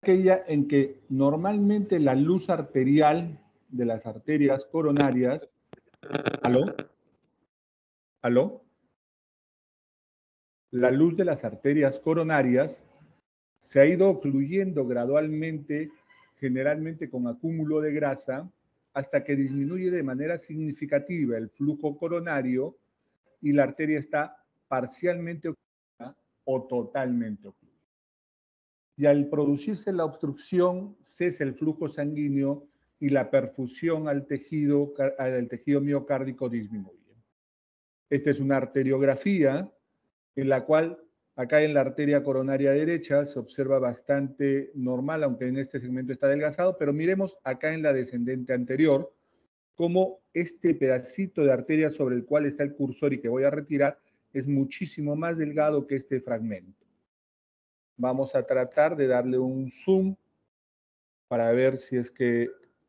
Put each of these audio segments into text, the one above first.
aquella en que normalmente la luz arterial de las arterias coronarias, ¿aló? ¿Aló? La luz de las arterias coronarias se ha ido ocluyendo gradualmente, generalmente con acúmulo de grasa, hasta que disminuye de manera significativa el flujo coronario y la arteria está parcialmente ocluida o totalmente ocluida. Y al producirse la obstrucción, cesa el flujo sanguíneo y la perfusión al tejido miocárdico disminuye. Esta es una arteriografía en la cual acá en la arteria coronaria derecha se observa bastante normal, aunque en este segmento está adelgazado, pero miremos acá en la descendente anterior cómo este pedacito de arteria sobre el cual está el cursor y que voy a retirar es muchísimo más delgado que este fragmento. Vamos a tratar de darle un zoom para ver si es que...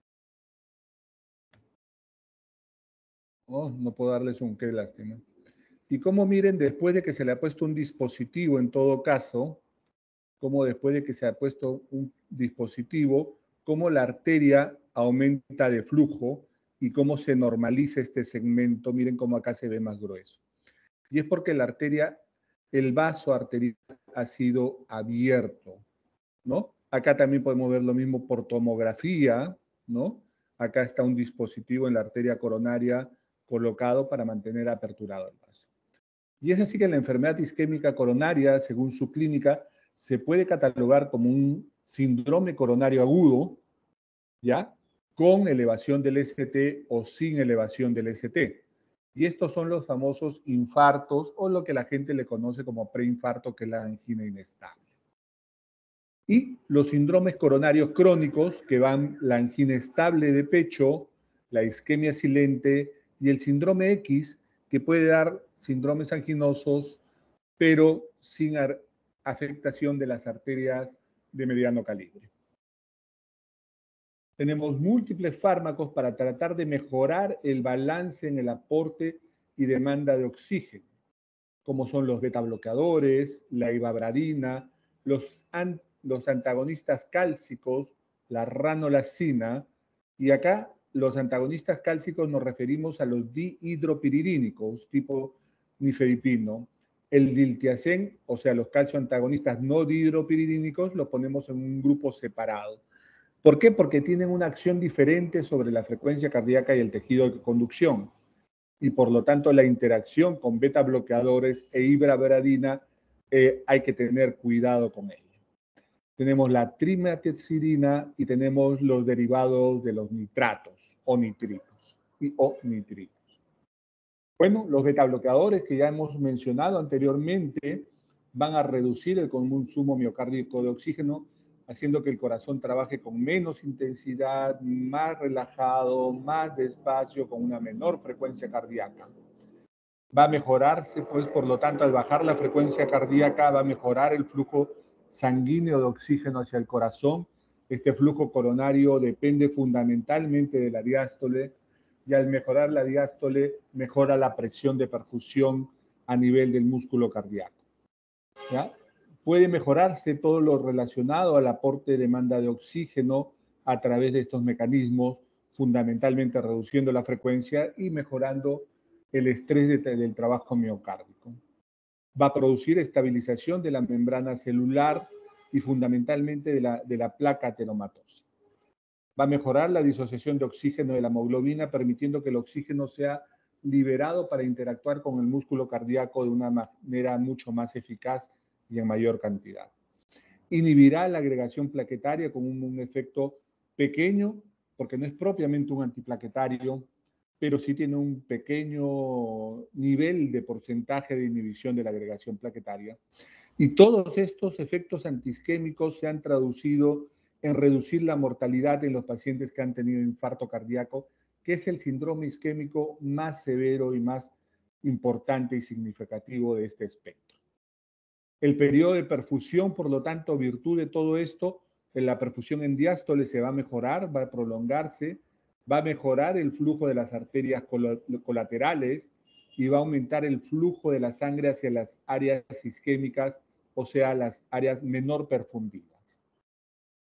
Oh, no puedo darle zoom, qué lástima. Y como miren, después de que se le ha puesto un dispositivo en todo caso, como después de que se ha puesto un dispositivo, cómo la arteria aumenta de flujo y cómo se normaliza este segmento. Miren cómo acá se ve más grueso. Y es porque la arteria, el vaso arterial ha sido abierto, ¿no? Acá también podemos ver lo mismo por tomografía, ¿no? Acá está un dispositivo en la arteria coronaria colocado para mantener aperturado el vaso. Y es así que la enfermedad isquémica coronaria, según su clínica, se puede catalogar como un síndrome coronario agudo, ¿ya? Con elevación del ST o sin elevación del ST. Y estos son los famosos infartos o lo que la gente le conoce como preinfarto, que es la angina inestable. Y los síndromes coronarios crónicos, que van la angina estable de pecho, la isquemia silente y el síndrome X, que puede dar síndromes anginosos, pero sin afectación de las arterias de mediano calibre. Tenemos múltiples fármacos para tratar de mejorar el balance en el aporte y demanda de oxígeno, como son los beta-bloqueadores, la ivabradina, los antagonistas cálcicos, la ranolacina, y acá los antagonistas cálcicos nos referimos a los dihidropiridínicos tipo nifedipino. El diltiazem, o sea, los calcioantagonistas no dihidropiridínicos, los ponemos en un grupo separado. ¿Por qué? Porque tienen una acción diferente sobre la frecuencia cardíaca y el tejido de conducción. Y por lo tanto la interacción con beta bloqueadores e ivabradina hay que tener cuidado con ella. Tenemos la trimetazidina y tenemos los derivados de los nitratos o nitritos. Bueno, los beta bloqueadores que ya hemos mencionado anteriormente van a reducir el consumo miocárdico de oxígeno, haciendo que el corazón trabaje con menos intensidad, más relajado, más despacio, con una menor frecuencia cardíaca. Va a mejorarse, pues, por lo tanto, al bajar la frecuencia cardíaca, va a mejorar el flujo sanguíneo de oxígeno hacia el corazón. Este flujo coronario depende fundamentalmente de la diástole, y al mejorar la diástole, mejora la presión de perfusión a nivel del músculo cardíaco. ¿Ya? Puede mejorarse todo lo relacionado al aporte de demanda de oxígeno a través de estos mecanismos, fundamentalmente reduciendo la frecuencia y mejorando el estrés del trabajo miocárdico. Va a producir estabilización de la membrana celular y fundamentalmente de la placa ateromatosa. Va a mejorar la disociación de oxígeno de la hemoglobina, permitiendo que el oxígeno sea liberado para interactuar con el músculo cardíaco de una manera mucho más eficaz y en mayor cantidad. Inhibirá la agregación plaquetaria con un efecto pequeño, porque no es propiamente un antiplaquetario, pero sí tiene un pequeño nivel de porcentaje de inhibición de la agregación plaquetaria. Y todos estos efectos antiisquémicos se han traducido en reducir la mortalidad en los pacientes que han tenido infarto cardíaco, que es el síndrome isquémico más severo y más importante y significativo de este espectro. El periodo de perfusión, por lo tanto, virtud de todo esto, la perfusión en diástole se va a mejorar, va a prolongarse, va a mejorar el flujo de las arterias colaterales y va a aumentar el flujo de la sangre hacia las áreas isquémicas, o sea, las áreas menor perfundidas.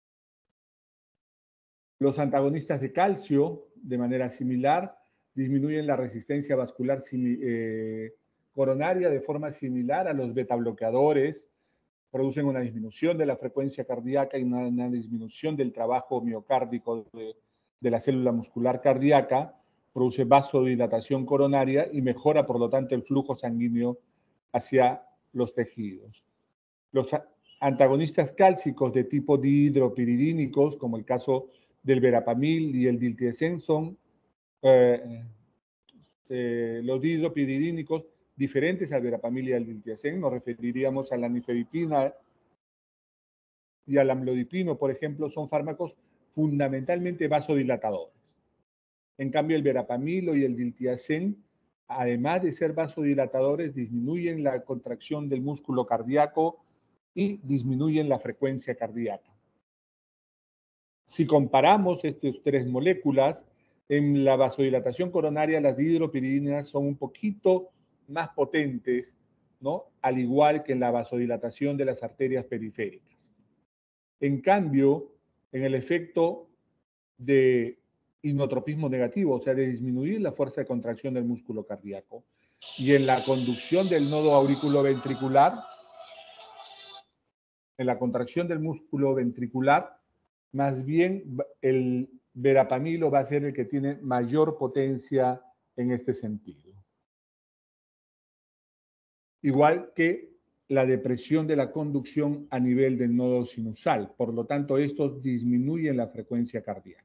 Los antagonistas de calcio, de manera similar, disminuyen la resistencia vascular coronaria de forma similar a los beta-bloqueadores, producen una disminución de la frecuencia cardíaca y una disminución del trabajo miocárdico de la célula muscular cardíaca, produce vasodilatación coronaria y mejora, por lo tanto, el flujo sanguíneo hacia los tejidos. Los antagonistas cálcicos de tipo dihidropiridínicos, como el caso del verapamil y el diltiazem, son los dihidropiridínicos diferentes al verapamil y al diltiazem. Nos referiríamos a la nifedipina y al amlodipino, por ejemplo, son fármacos fundamentalmente vasodilatadores. En cambio, el verapamilo y el diltiazem, además de ser vasodilatadores, disminuyen la contracción del músculo cardíaco y disminuyen la frecuencia cardíaca. Si comparamos estas tres moléculas, en la vasodilatación coronaria las dihidropiridinas son un poquito más potentes, ¿no? Al igual que en la vasodilatación de las arterias periféricas. En cambio, en el efecto de inotropismo negativo, o sea, de disminuir la fuerza de contracción del músculo cardíaco, y en la conducción del nodo auriculoventricular, en la contracción del músculo ventricular, más bien el verapamilo va a ser el que tiene mayor potencia en este sentido. Igual que la depresión de la conducción a nivel del nodo sinusal. Por lo tanto, estos disminuyen la frecuencia cardíaca.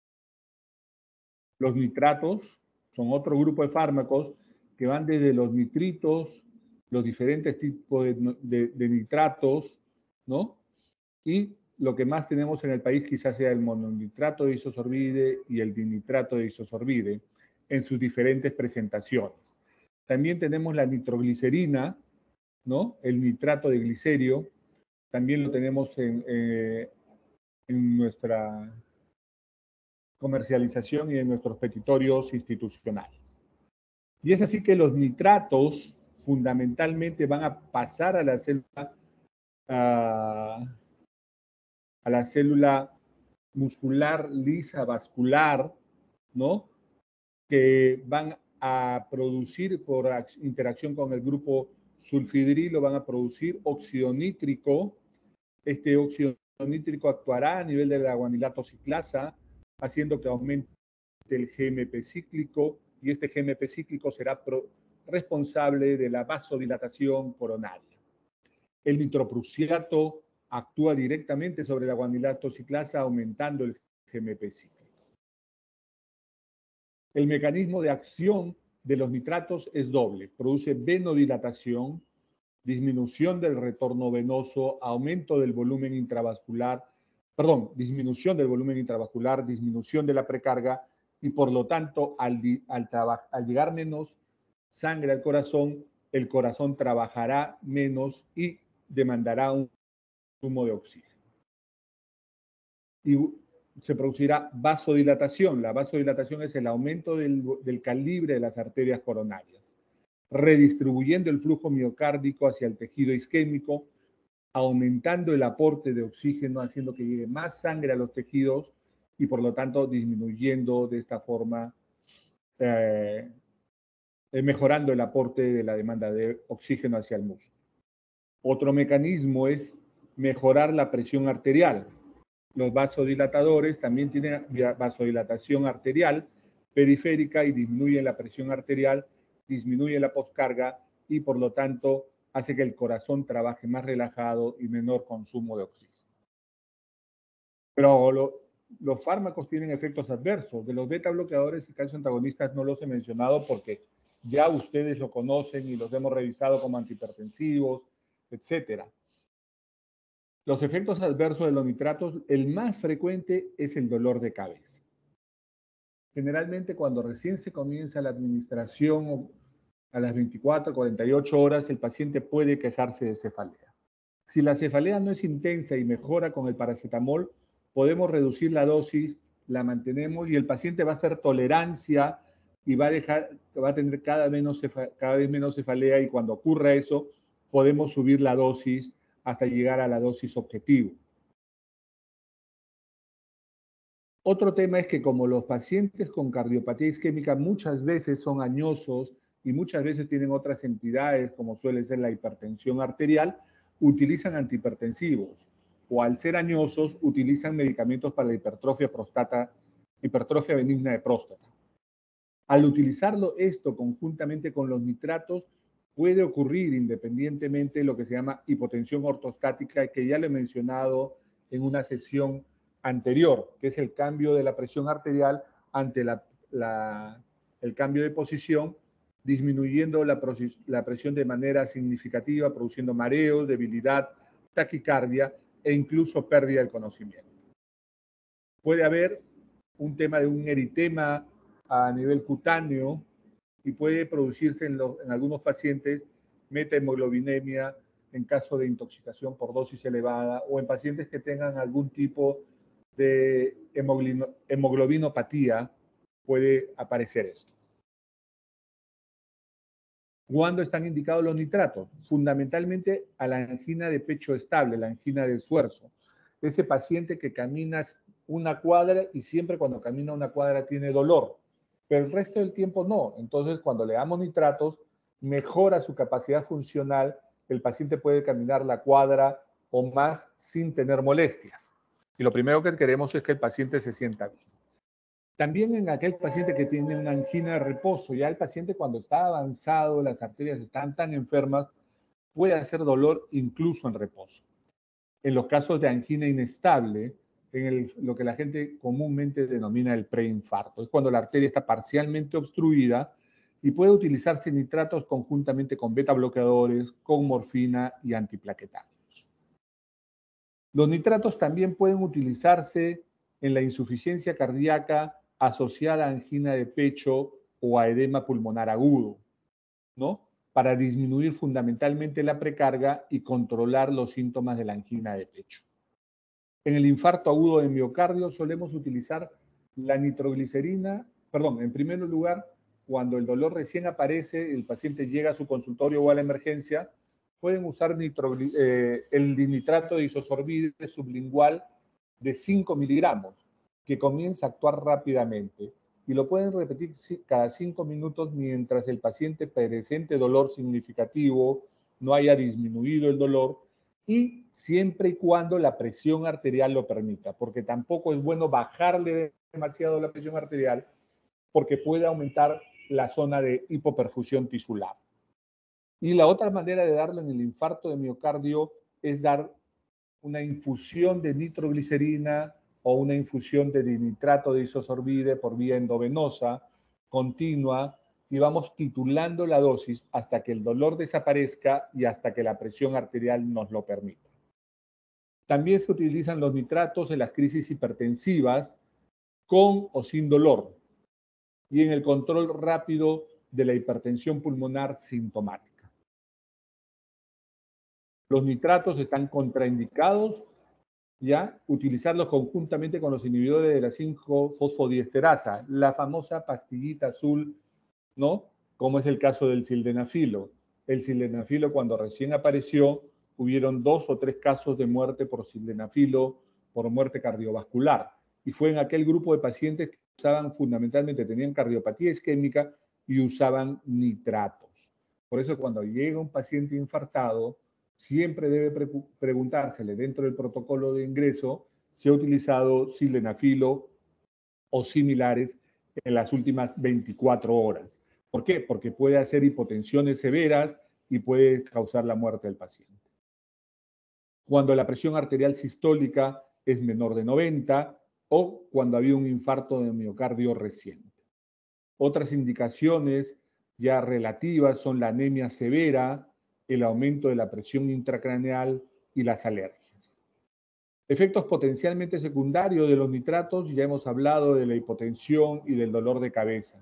Los nitratos son otro grupo de fármacos que van desde los nitritos, los diferentes tipos de nitratos, ¿no? Y lo que más tenemos en el país quizás sea el mononitrato de isosorbide y el dinitrato de isosorbide en sus diferentes presentaciones. También tenemos la nitroglicerina, ¿no? El nitrato de glicerio, también lo tenemos en nuestra comercialización y en nuestros petitorios institucionales. Y es así que los nitratos fundamentalmente van a pasar a la célula muscular lisa vascular, ¿no? Que van a producir por interacción con el grupo sulfidrilo, van a producir óxido nítrico. Este óxido nítrico actuará a nivel de la guanilato ciclasa, haciendo que aumente el GMP cíclico, y este GMP cíclico será responsable de la vasodilatación coronaria. El nitroprusiato actúa directamente sobre la guanilato ciclasa, aumentando el GMP cíclico. El mecanismo de acción de los nitratos es doble. Produce venodilatación, disminución del retorno venoso, aumento del volumen intravascular, disminución del volumen intravascular, disminución de la precarga, y por lo tanto, al llegar menos sangre al corazón, el corazón trabajará menos y demandará un consumo de oxígeno. Y se producirá vasodilatación. La vasodilatación es el aumento del calibre de las arterias coronarias, redistribuyendo el flujo miocárdico hacia el tejido isquémico, aumentando el aporte de oxígeno, haciendo que llegue más sangre a los tejidos y por lo tanto disminuyendo de esta forma, mejorando el aporte de la demanda de oxígeno hacia el músculo. Otro mecanismo es mejorar la presión arterial. Los vasodilatadores también tienen vasodilatación arterial periférica y disminuyen la presión arterial, disminuye la poscarga y por lo tanto hace que el corazón trabaje más relajado y menor consumo de oxígeno. Pero los fármacos tienen efectos adversos. De los beta bloqueadores y calcio antagonistas no los he mencionado porque ya ustedes lo conocen y los hemos revisado como antihipertensivos, etcétera. Los efectos adversos de los nitratos, el más frecuente es el dolor de cabeza. Generalmente cuando recién se comienza la administración a las 24, 48 horas, el paciente puede quejarse de cefalea. Si la cefalea no es intensa y mejora con el paracetamol, podemos reducir la dosis, la mantenemos y el paciente va a hacer tolerancia y va a tener cada vez menos cefalea, y cuando ocurra eso, podemos subir la dosis hasta llegar a la dosis objetivo. Otro tema es que como los pacientes con cardiopatía isquémica muchas veces son añosos y muchas veces tienen otras entidades, como suele ser la hipertensión arterial, utilizan antihipertensivos o al ser añosos utilizan medicamentos para la hipertrofia benigna de próstata. Al utilizarlo esto conjuntamente con los nitratos, puede ocurrir independientemente lo que se llama hipotensión ortostática, que ya lo he mencionado en una sesión anterior, que es el cambio de la presión arterial ante el cambio de posición, disminuyendo la presión de manera significativa, produciendo mareos, debilidad, taquicardia e incluso pérdida del conocimiento. Puede haber un tema de un eritema a nivel cutáneo y puede producirse en algunos pacientes metahemoglobinemia en caso de intoxicación por dosis elevada o en pacientes que tengan algún tipo de hemoglobinopatía puede aparecer esto. ¿Cuándo están indicados los nitratos? Fundamentalmente a la angina de pecho estable, la angina de esfuerzo. Ese paciente que camina una cuadra y siempre cuando camina una cuadra tiene dolor, pero el resto del tiempo no. Entonces, cuando le damos nitratos, mejora su capacidad funcional, el paciente puede caminar la cuadra o más sin tener molestias. Y lo primero que queremos es que el paciente se sienta bien. También en aquel paciente que tiene una angina de reposo, ya el paciente cuando está avanzado, las arterias están tan enfermas, puede hacer dolor incluso en reposo. En los casos de angina inestable, lo que la gente comúnmente denomina el preinfarto, es cuando la arteria está parcialmente obstruida y puede utilizarse nitratos conjuntamente con beta bloqueadores, con morfina y antiplaquetarios. Los nitratos también pueden utilizarse en la insuficiencia cardíaca asociada a angina de pecho o a edema pulmonar agudo, ¿no? Para disminuir fundamentalmente la precarga y controlar los síntomas de la angina de pecho. En el infarto agudo de miocardio solemos utilizar la nitroglicerina, en primer lugar, cuando el dolor recién aparece, el paciente llega a su consultorio o a la emergencia, pueden usar el dinitrato de isosorbide sublingual de 5 miligramos, que comienza a actuar rápidamente. Y lo pueden repetir cada 5 minutos mientras el paciente presente dolor significativo, no haya disminuido el dolor, y siempre y cuando la presión arterial lo permita, porque tampoco es bueno bajarle demasiado la presión arterial, porque puede aumentar la zona de hipoperfusión tisular. Y la otra manera de darlo en el infarto de miocardio es dar una infusión de nitroglicerina o una infusión de dinitrato de isosorbide por vía endovenosa continua y vamos titulando la dosis hasta que el dolor desaparezca y hasta que la presión arterial nos lo permita. También se utilizan los nitratos en las crisis hipertensivas con o sin dolor y en el control rápido de la hipertensión pulmonar sintomática. Los nitratos están contraindicados, ya utilizarlos conjuntamente con los inhibidores de la 5-fosfodiesterasa, la famosa pastillita azul, ¿no? Como es el caso del sildenafilo. El sildenafilo, cuando recién apareció, hubieron 2 o 3 casos de muerte por sildenafilo, por muerte cardiovascular. Y fue en aquel grupo de pacientes que usaban fundamentalmente, tenían cardiopatía isquémica y usaban nitratos. Por eso cuando llega un paciente infartado, siempre debe preguntársele dentro del protocolo de ingreso si ha utilizado sildenafilo o similares en las últimas 24 horas. ¿Por qué? Porque puede hacer hipotensiones severas y puede causar la muerte del paciente. Cuando la presión arterial sistólica es menor de 90 o cuando había un infarto de miocardio reciente. Otras indicaciones ya relativas son la anemia severa, el aumento de la presión intracraneal y las alergias. Efectos potencialmente secundarios de los nitratos, ya hemos hablado de la hipotensión y del dolor de cabeza.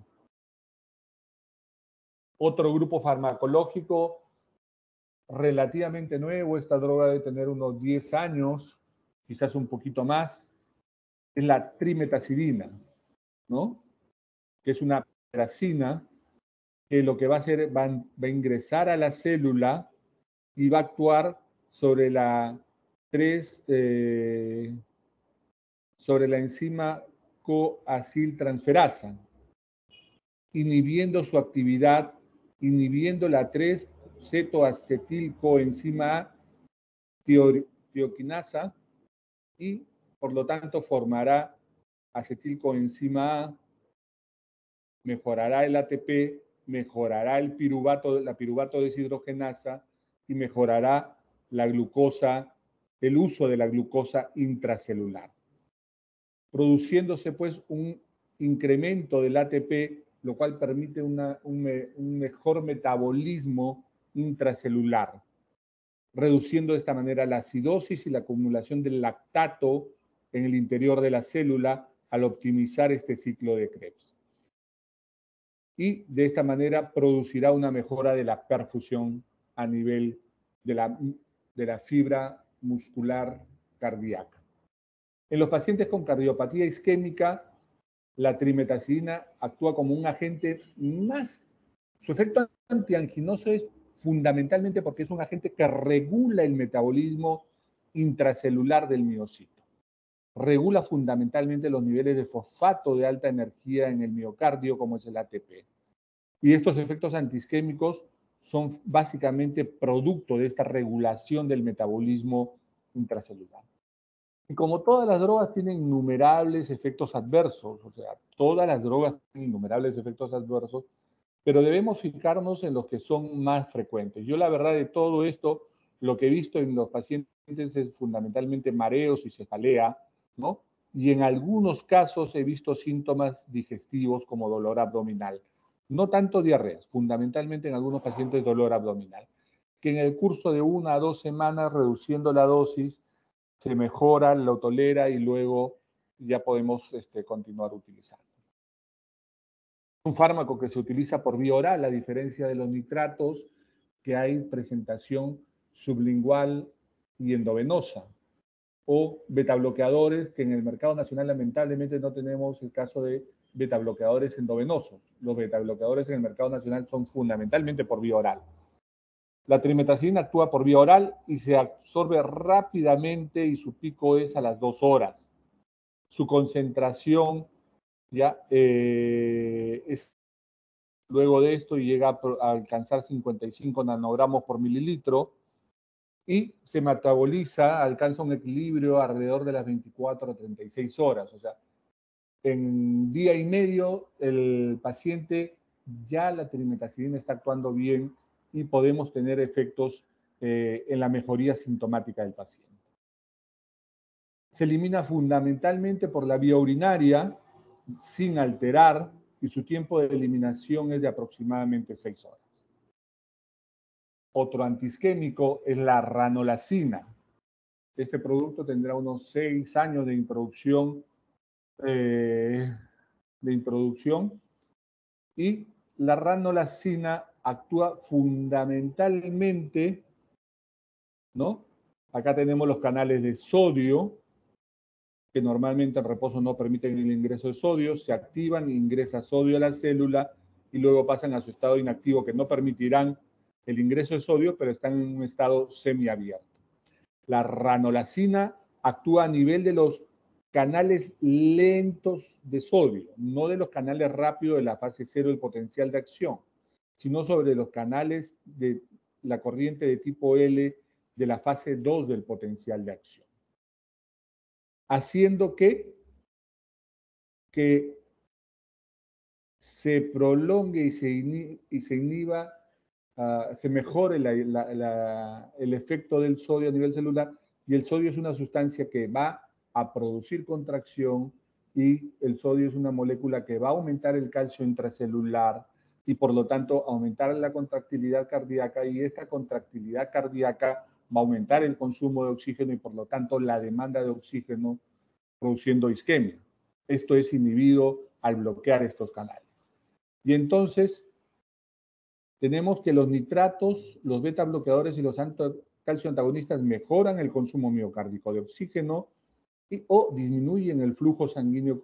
Otro grupo farmacológico relativamente nuevo, esta droga debe tener unos 10 años, quizás un poquito más, es la trimetaxidina, ¿no? Que es una tracina que lo que va a hacer va a ingresar a la célula y va a actuar sobre la enzima coaciltransferasa, inhibiendo su actividad, inhibiendo la 3-cetoacetilcoenzima A tioquinasa y por lo tanto formará acetilcoenzima A, mejorará el ATP, mejorará la piruvato deshidrogenasa y mejorará la glucosa, el uso de la glucosa intracelular, produciéndose pues un incremento del ATP, lo cual permite un mejor metabolismo intracelular, reduciendo de esta manera la acidosis y la acumulación del lactato en el interior de la célula al optimizar este ciclo de Krebs. Y de esta manera producirá una mejora de la perfusión a nivel de la fibra muscular cardíaca. En los pacientes con cardiopatía isquémica, la trimetazidina actúa como un agente más. Su efecto antianginoso es fundamentalmente porque es un agente que regula el metabolismo intracelular del miocito. Regula fundamentalmente los niveles de fosfato de alta energía en el miocardio, como es el ATP. Y estos efectos antiisquémicos son básicamente producto de esta regulación del metabolismo intracelular. Y como todas las drogas tienen innumerables efectos adversos, o sea, todas las drogas tienen innumerables efectos adversos, pero debemos fijarnos en los que son más frecuentes. Yo la verdad de todo esto, lo que he visto en los pacientes es fundamentalmente mareos y cefalea, ¿no? Y en algunos casos he visto síntomas digestivos como dolor abdominal. No tanto diarreas, fundamentalmente en algunos pacientes dolor abdominal, que en el curso de 1 a 2 semanas, reduciendo la dosis, se mejora, lo tolera y luego ya podemos continuar utilizando. Un fármaco que se utiliza por vía oral, a diferencia de los nitratos, que hay presentación sublingual y endovenosa, o betabloqueadores, que en el mercado nacional lamentablemente no tenemos el caso de betabloqueadores endovenosos. Los betabloqueadores en el mercado nacional son fundamentalmente por vía oral. La trimetazidina actúa por vía oral y se absorbe rápidamente y su pico es a las 2 horas. Su concentración ya es luego de esto y llega a alcanzar 55 nanogramos por mililitro y se metaboliza, alcanza un equilibrio alrededor de las 24 a 36 horas. O sea, en día y medio el paciente ya la trimetazidina está actuando bien y podemos tener efectos en la mejoría sintomática del paciente. Se elimina fundamentalmente por la vía urinaria sin alterar y su tiempo de eliminación es de aproximadamente 6 horas. Otro antiisquémico es la ranolacina. Este producto tendrá unos 6 años de introducción y la ranolacina actúa fundamentalmente, ¿no? Acá tenemos los canales de sodio, que normalmente en reposo no permiten el ingreso de sodio, se activan, ingresa sodio a la célula y luego pasan a su estado inactivo, que no permitirán el ingreso de sodio, pero están en un estado semiabierto. La ranolacina actúa a nivel de los canales lentos de sodio, no de los canales rápidos de la fase 0 del potencial de acción, sino sobre los canales de la corriente de tipo L de la fase 2 del potencial de acción, haciendo que se prolongue y se inhiba, se mejore el efecto del sodio a nivel celular, y el sodio es una sustancia que va a producir contracción y el sodio es una molécula que va a aumentar el calcio intracelular y por lo tanto aumentar la contractilidad cardíaca, y esta contractilidad cardíaca va a aumentar el consumo de oxígeno y por lo tanto la demanda de oxígeno, produciendo isquemia. Esto es inhibido al bloquear estos canales. Y entonces tenemos que los nitratos, los beta bloqueadores y los calcio antagonistas mejoran el consumo miocárdico de oxígeno o disminuyen el flujo sanguíneo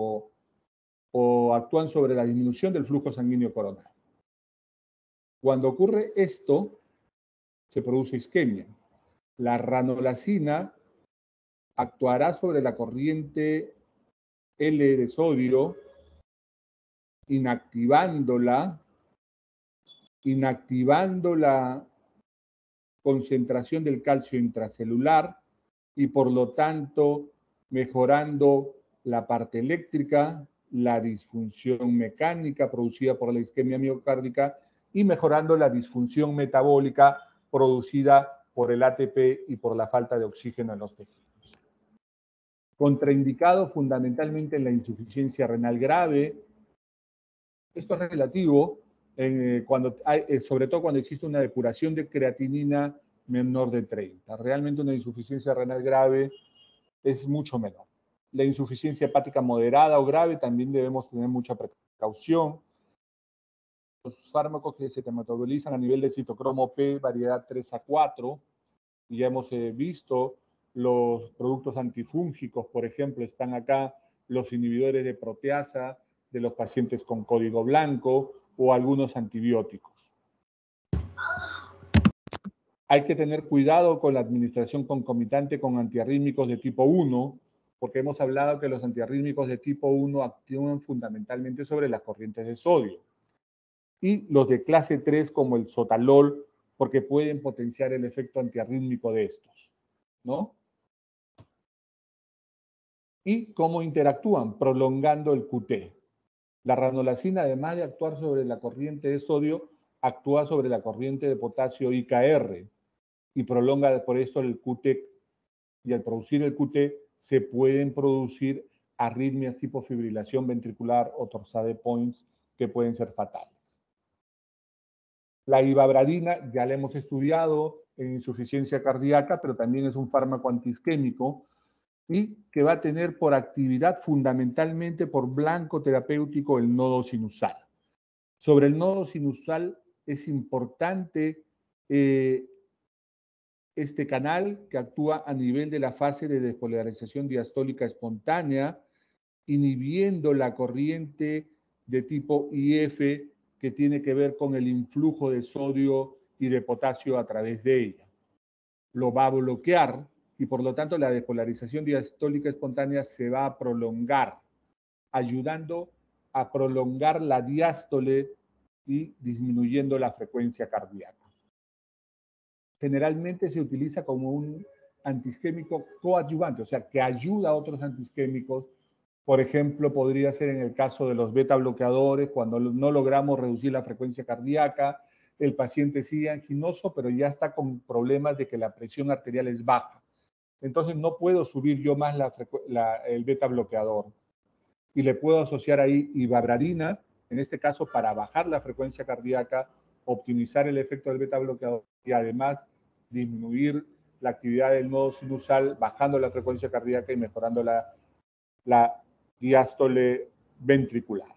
o actúan sobre la disminución del flujo sanguíneo coronario. Cuando ocurre esto, se produce isquemia. La ranolacina actuará sobre la corriente L de sodio, inactivando la concentración del calcio intracelular y por lo tanto mejorando la parte eléctrica, la disfunción mecánica producida por la isquemia miocárdica y mejorando la disfunción metabólica producida por el ATP y por la falta de oxígeno en los tejidos. Contraindicado fundamentalmente en la insuficiencia renal grave. Esto es relativo, sobre todo cuando existe una depuración de creatinina menor de 30. Realmente una insuficiencia renal grave es mucho menor. La insuficiencia hepática moderada o grave también debemos tener mucha precaución. Los fármacos que se metabolizan a nivel de citocromo P, variedad 3 a 4, y ya hemos visto los productos antifúngicos, por ejemplo, están acá los inhibidores de proteasa de los pacientes con código blanco o algunos antibióticos. Hay que tener cuidado con la administración concomitante con antiarrítmicos de tipo 1, porque hemos hablado que los antiarrítmicos de tipo 1 actúan fundamentalmente sobre las corrientes de sodio. Y los de clase 3 como el sotalol, porque pueden potenciar el efecto antiarrítmico de estos, ¿no? ¿Y cómo interactúan? Prolongando el QT. La ranolacina, además de actuar sobre la corriente de sodio, actúa sobre la corriente de potasio IKR y prolonga por esto el QT. Y al producir el QT se pueden producir arritmias tipo fibrilación ventricular o torsade points que pueden ser fatales. La ivabradina ya la hemos estudiado en insuficiencia cardíaca, pero también es un fármaco antiisquémico y que va a tener por actividad fundamentalmente por blanco terapéutico el nodo sinusal. Sobre el nodo sinusal es importante este canal que actúa a nivel de la fase de despolarización diastólica espontánea, inhibiendo la corriente de tipo IF que tiene que ver con el influjo de sodio y de potasio a través de ella. Lo va a bloquear y por lo tanto la despolarización diastólica espontánea se va a prolongar, ayudando a prolongar la diástole y disminuyendo la frecuencia cardíaca. Generalmente se utiliza como un antiisquémico coadyuvante, o sea, que ayuda a otros antiisquémicos. Por ejemplo, podría ser en el caso de los beta bloqueadores, cuando no logramos reducir la frecuencia cardíaca, el paciente sigue anginoso, pero ya está con problemas de que la presión arterial es baja. Entonces no puedo subir yo más el beta bloqueador. Y le puedo asociar ahí ivabradina, en este caso para bajar la frecuencia cardíaca, optimizar el efecto del beta bloqueador y además disminuir la actividad del nodo sinusal, bajando la frecuencia cardíaca y mejorando la diástole ventricular.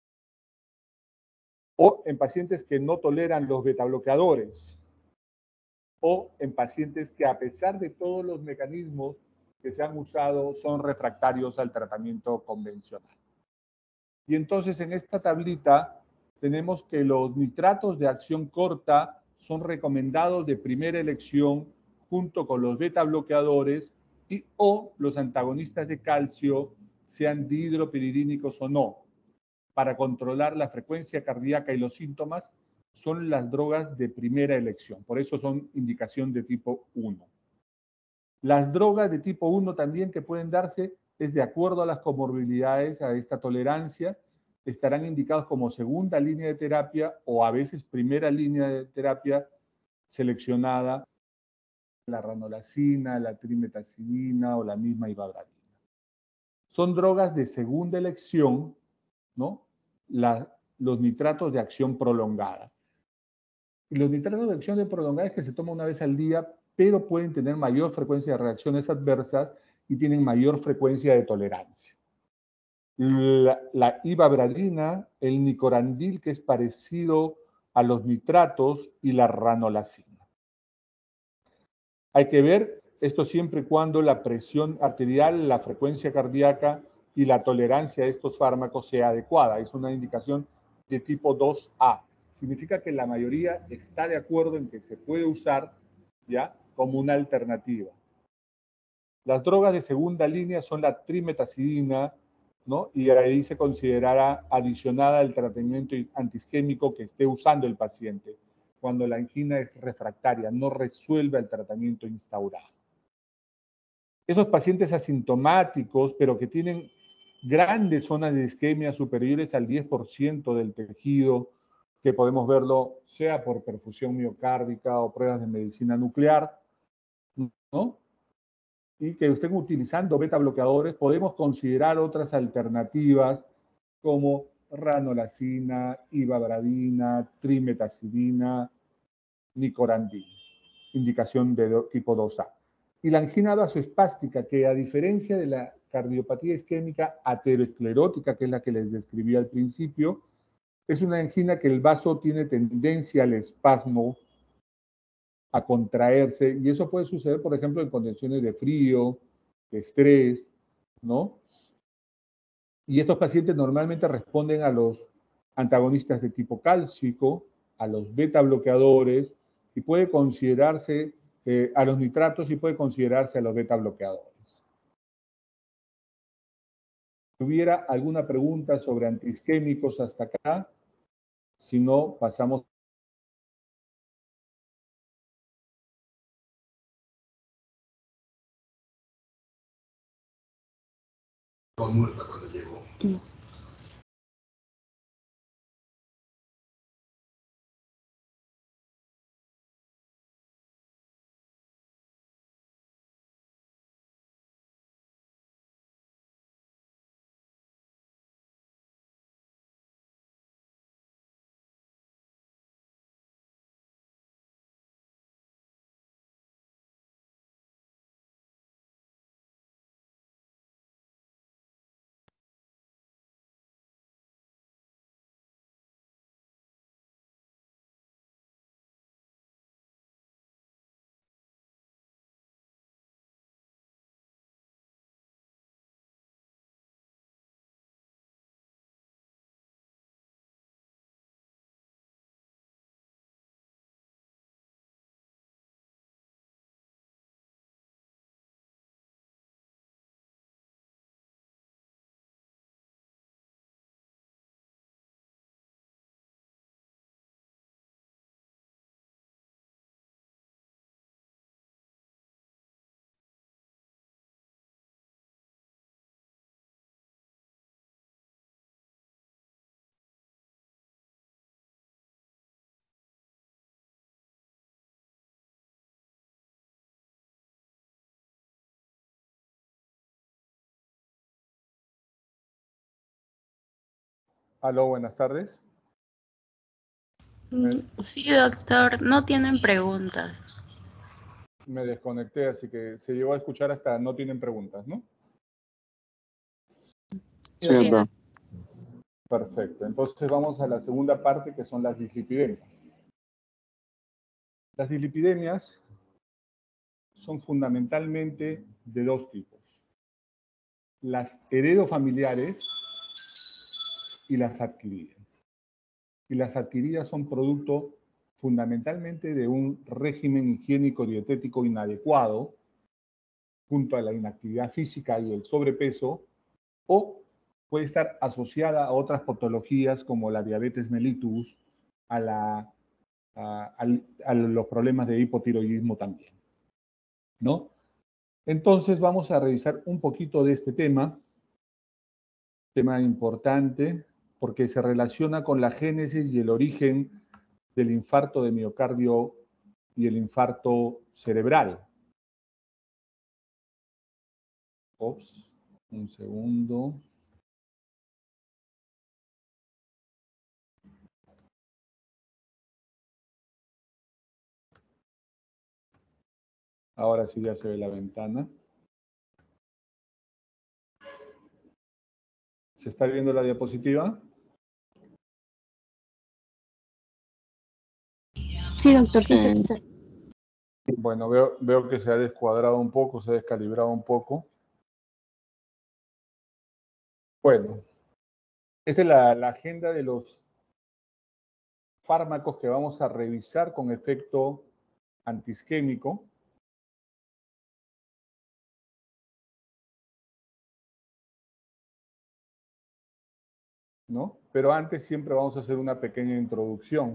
O en pacientes que no toleran los beta bloqueadores, o en pacientes que a pesar de todos los mecanismos que se han usado son refractarios al tratamiento convencional. Y entonces en esta tablita tenemos que los nitratos de acción corta son recomendados de primera elección junto con los beta bloqueadores y o los antagonistas de calcio, sean dihidropiridínicos o no. Para controlar la frecuencia cardíaca y los síntomas son las drogas de primera elección. Por eso son indicación de tipo 1. Las drogas de tipo 1 también que pueden darse es de acuerdo a las comorbilidades, a esta tolerancia, estarán indicados como segunda línea de terapia o a veces primera línea de terapia seleccionada, la ranolacina, la trimetazidina o la misma ivabradina. Son drogas de segunda elección, ¿no? Los nitratos de acción prolongada. Y los nitratos de acción prolongada es que se toma una vez al día, pero pueden tener mayor frecuencia de reacciones adversas y tienen mayor frecuencia de tolerancia. La ivabradina, el nicorandil, que es parecido a los nitratos, y la ranolacina. Hay que ver esto siempre y cuando la presión arterial, la frecuencia cardíaca y la tolerancia a estos fármacos sea adecuada. Es una indicación de tipo 2A. Significa que la mayoría está de acuerdo en que se puede usar ya como una alternativa. Las drogas de segunda línea son la trimetazidina, ¿no? Y ahí se considerará adicionada al tratamiento antiisquémico que esté usando el paciente, cuando la angina es refractaria, no resuelve el tratamiento instaurado. Esos pacientes asintomáticos, pero que tienen grandes zonas de isquemia superiores al 10% del tejido, que podemos verlo sea por perfusión miocárdica o pruebas de medicina nuclear, ¿no? Y que estén utilizando beta bloqueadores, podemos considerar otras alternativas como ranolacina, ivabradina, trimetazidina, nicorandina, indicación de tipo 2A. Y la angina vasoespástica, que a diferencia de la cardiopatía isquémica ateroesclerótica, que es la que les describí al principio, es una angina que el vaso tiene tendencia al espasmo, a contraerse, y eso puede suceder, por ejemplo, en condiciones de frío, de estrés, ¿no? Y estos pacientes normalmente responden a los antagonistas de tipo cálcico, a los beta bloqueadores, y puede considerarse a los nitratos y puede considerarse a los beta bloqueadores. Si hubiera alguna pregunta sobre antiisquémicos hasta acá, si no, pasamos. Muerta cuando llegó. Aló, buenas tardes. Sí, doctor, no tienen preguntas. Me desconecté, así que se llegó a escuchar hasta no tienen preguntas, ¿no? Sí, doctor. Perfecto. Entonces vamos a la segunda parte, que son las dislipidemias. Las dislipidemias son fundamentalmente de dos tipos: las heredofamiliares y las adquiridas. Y las adquiridas son producto fundamentalmente de un régimen higiénico dietético inadecuado, junto a la inactividad física y el sobrepeso, o puede estar asociada a otras patologías como la diabetes mellitus, a los problemas de hipotiroidismo también, ¿no? Entonces vamos a revisar un poquito de este tema importante, porque se relaciona con la génesis y el origen del infarto de miocardio y el infarto cerebral. Ops, un segundo. Ahora sí ya se ve la ventana. ¿Se está viendo la diapositiva? Sí, doctor, sí se está. Bueno, veo que se ha descuadrado un poco, se ha descalibrado un poco. Bueno, esta es la agenda de los fármacos que vamos a revisar con efecto antiisquémico. ¿no? Pero antes siempre vamos a hacer una pequeña introducción.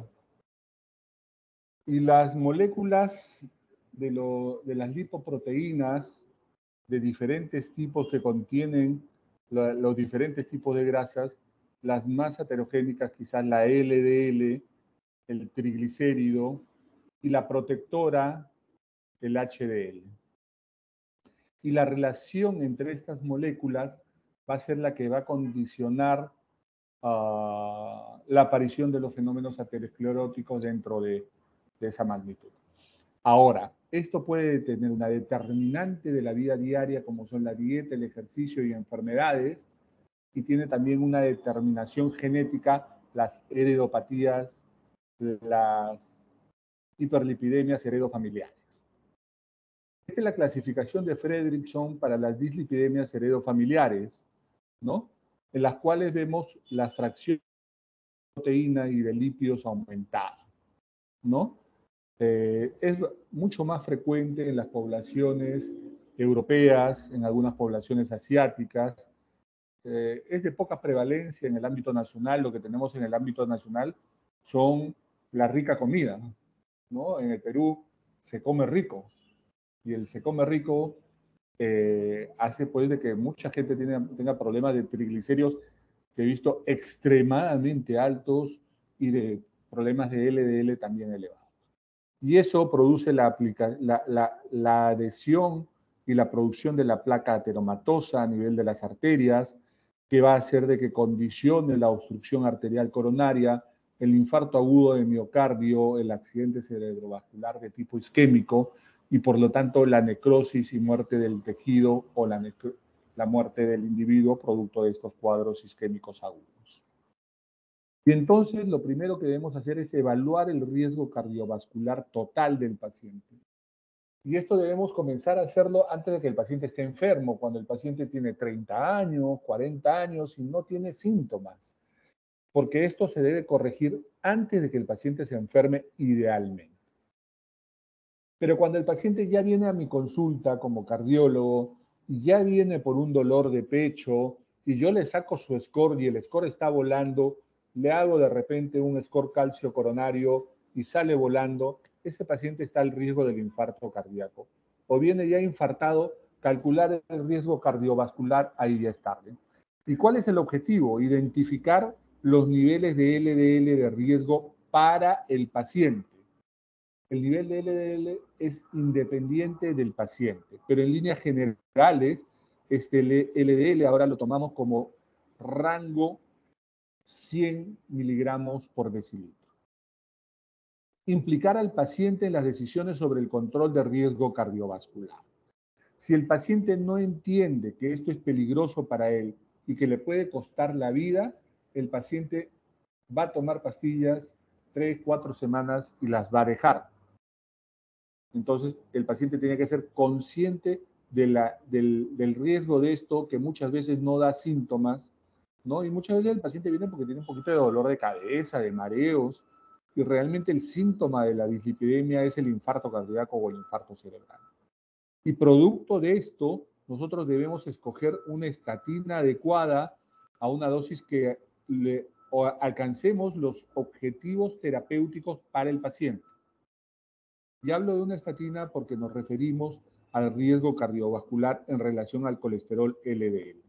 Y las moléculas de las lipoproteínas de diferentes tipos que contienen los diferentes tipos de grasas, las más heterogénicas, quizás la LDL, el triglicérido, y la protectora, el HDL. Y la relación entre estas moléculas va a ser la que va a condicionar la aparición de los fenómenos ateroscleróticos dentro de esa magnitud. Ahora, esto puede tener una determinante de la vida diaria, como son la dieta, el ejercicio y enfermedades, y tiene también una determinación genética, las heredopatías, las hiperlipidemias heredofamiliares. Esta es la clasificación de Fredrickson para las dislipidemias heredofamiliares, ¿no? En las cuales vemos la fracción de proteína y de lípidos aumentada, ¿no? Es mucho más frecuente en las poblaciones europeas, en algunas poblaciones asiáticas. Es de poca prevalencia en el ámbito nacional. Lo que tenemos en el ámbito nacional son la rica comida, ¿no? En el Perú se come rico, y el se come rico hace pues de que mucha gente tenga problemas de triglicéridos que he visto extremadamente altos y de problemas de LDL también elevados. Y eso produce la adhesión y la producción de la placa ateromatosa a nivel de las arterias, que va a hacer de que condicione la obstrucción arterial coronaria, el infarto agudo de miocardio, el accidente cerebrovascular de tipo isquémico y por lo tanto la necrosis y muerte del tejido o la muerte del individuo producto de estos cuadros isquémicos agudos. Y entonces lo primero que debemos hacer es evaluar el riesgo cardiovascular total del paciente. Y esto debemos comenzar a hacerlo antes de que el paciente esté enfermo, cuando el paciente tiene 30 años, 40 años y no tiene síntomas, porque esto se debe corregir antes de que el paciente se enferme idealmente. Pero cuando el paciente ya viene a mi consulta como cardiólogo y ya viene por un dolor de pecho y yo le saco su score y el score está volando, le hago de repente un score calcio coronario y sale volando, ese paciente está al riesgo del infarto cardíaco. O viene ya infartado, calcular el riesgo cardiovascular, ahí ya es tarde. ¿Y cuál es el objetivo? Identificar los niveles de LDL de riesgo para el paciente. El nivel de LDL es independiente del paciente, pero en líneas generales, este LDL ahora lo tomamos como rango 100 miligramos por decilitro. Implicar al paciente en las decisiones sobre el control de riesgo cardiovascular. Si el paciente no entiende que esto es peligroso para él y que le puede costar la vida, el paciente va a tomar pastillas 3, 4 semanas y las va a dejar. Entonces, el paciente tiene que ser consciente del riesgo de esto, que muchas veces no da síntomas, ¿no? Y muchas veces el paciente viene porque tiene un poquito de dolor de cabeza, de mareos, y realmente el síntoma de la dislipidemia es el infarto cardíaco o el infarto cerebral. Y producto de esto, nosotros debemos escoger una estatina adecuada a una dosis que alcancemos los objetivos terapéuticos para el paciente. Y hablo de una estatina porque nos referimos al riesgo cardiovascular en relación al colesterol LDL.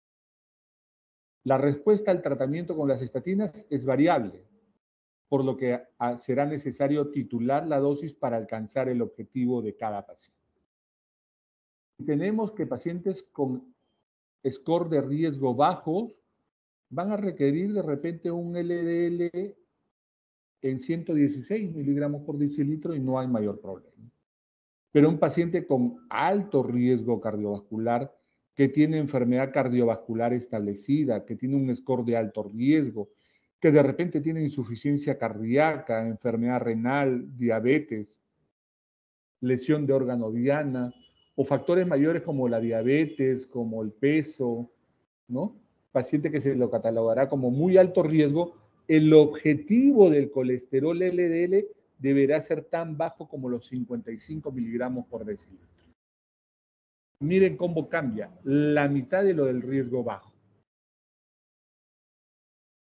La respuesta al tratamiento con las estatinas es variable, por lo que será necesario titular la dosis para alcanzar el objetivo de cada paciente. Tenemos que pacientes con score de riesgo bajos van a requerir de repente un LDL en 116 miligramos por decilitro y no hay mayor problema. Pero un paciente con alto riesgo cardiovascular, que tiene enfermedad cardiovascular establecida, que tiene un score de alto riesgo, que de repente tiene insuficiencia cardíaca, enfermedad renal, diabetes, lesión de órgano diana, o factores mayores como la diabetes, como el peso, ¿no? Paciente que se lo catalogará como muy alto riesgo, el objetivo del colesterol LDL deberá ser tan bajo como los 55 miligramos por decilitro. Miren cómo cambia, la mitad de lo del riesgo bajo.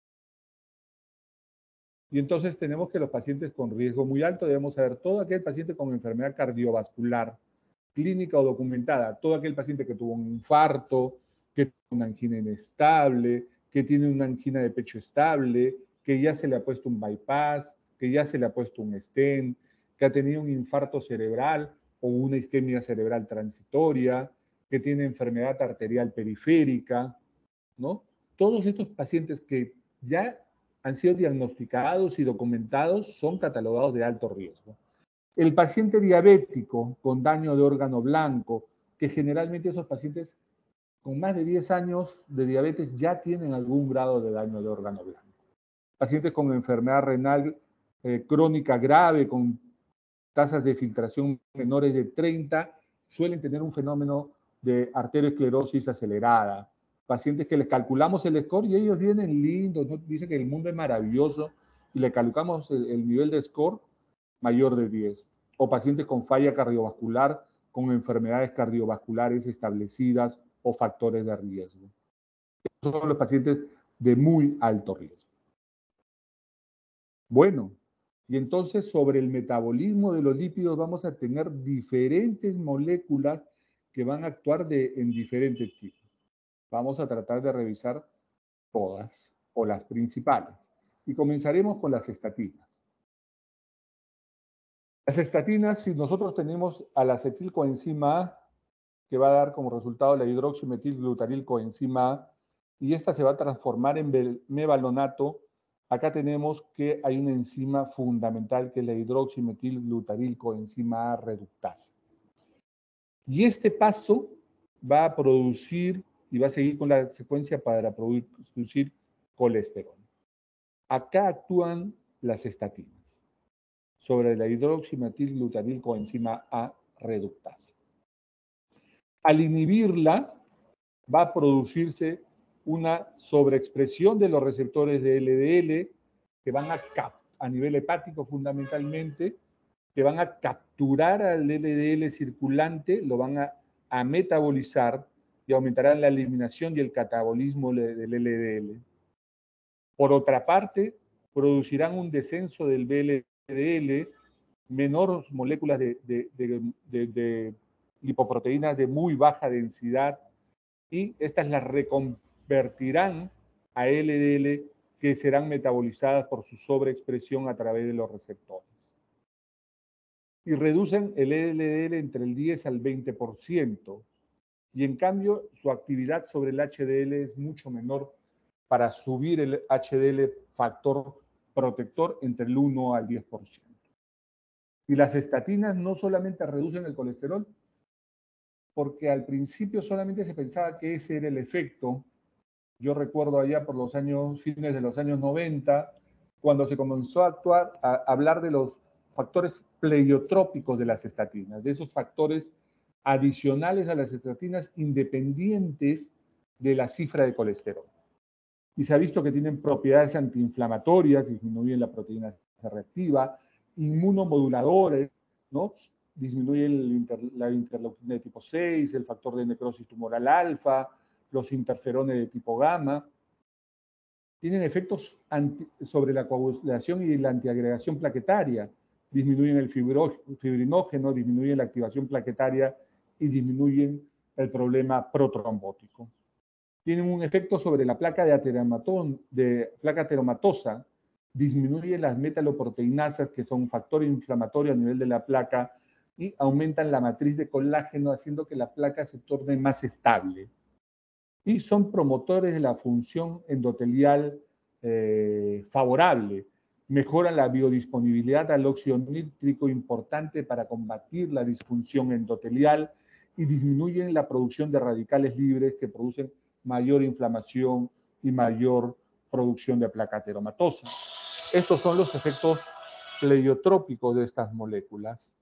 Y entonces tenemos que los pacientes con riesgo muy alto, debemos saber todo aquel paciente con enfermedad cardiovascular, clínica o documentada, todo aquel paciente que tuvo un infarto, que tiene una angina inestable, que tiene una angina de pecho estable, que ya se le ha puesto un bypass, que ya se le ha puesto un stent, que ha tenido un infarto cerebral o una isquemia cerebral transitoria, que tiene enfermedad arterial periférica, ¿no? Todos estos pacientes que ya han sido diagnosticados y documentados son catalogados de alto riesgo. El paciente diabético con daño de órgano blanco, que generalmente esos pacientes con más de 10 años de diabetes ya tienen algún grado de daño de órgano blanco. Pacientes con enfermedad renal crónica grave, con tasas de filtración menores de 30, suelen tener un fenómeno de arteriosclerosis acelerada. Pacientes que les calculamos el score y ellos vienen lindos, ¿no? Dicen que el mundo es maravilloso y le calculamos el nivel de score mayor de 10. O pacientes con falla cardiovascular, con enfermedades cardiovasculares establecidas o factores de riesgo. Esos son los pacientes de muy alto riesgo. Bueno, y entonces sobre el metabolismo de los lípidos vamos a tener diferentes moléculas que van a actuar en diferentes tipos. Vamos a tratar de revisar todas o las principales. Y comenzaremos con las estatinas. Las estatinas, si nosotros tenemos a la acetilcoenzima A, que va a dar como resultado la hidroximetilglutarilcoenzima A, y esta se va a transformar en mevalonato. Acá tenemos que hay una enzima fundamental que es la hidroximetilglutarilcoenzima A reductasa. Y este paso va a producir y va a seguir con la secuencia para producir colesterol. Acá actúan las estatinas sobre la hidroximetilglutarilcoenzima A reductasa. Al inhibirla, va a producirse una sobreexpresión de los receptores de LDL que van a nivel hepático fundamentalmente, que van a capturar al LDL circulante, lo van a metabolizar y aumentarán la eliminación y el catabolismo del LDL. Por otra parte, producirán un descenso del VLDL, menores moléculas de lipoproteínas de muy baja densidad, y estas las reconvertirán a LDL que serán metabolizadas por su sobreexpresión a través de los receptores. Y reducen el LDL entre el 10 al 20%, y en cambio su actividad sobre el HDL es mucho menor para subir el HDL factor protector entre el 1 al 10%. Y las estatinas no solamente reducen el colesterol, porque al principio solamente se pensaba que ese era el efecto. Yo recuerdo allá por los fines de los años 90, cuando se comenzó a hablar de los factores pleiotrópicos de las estatinas, de esos factores adicionales a las estatinas independientes de la cifra de colesterol. Y se ha visto que tienen propiedades antiinflamatorias, disminuyen la proteína C reactiva, inmunomoduladores, ¿no? Disminuyen la interleuquina de tipo 6, el factor de necrosis tumoral alfa, los interferones de tipo gamma. Tienen efectos sobre la coagulación y la antiagregación plaquetaria. Disminuyen el fibrinógeno, disminuyen la activación plaquetaria y disminuyen el problema protrombótico. Tienen un efecto sobre la placa placa ateromatosa, disminuyen las metaloproteinasas, que son un factor inflamatorio a nivel de la placa, y aumentan la matriz de colágeno, haciendo que la placa se torne más estable. Y son promotores de la función endotelial favorable. Mejoran la biodisponibilidad al óxido nítrico, importante para combatir la disfunción endotelial, y disminuyen la producción de radicales libres que producen mayor inflamación y mayor producción de placa ateromatosa. Estos son los efectos pleiotrópicos de estas moléculas.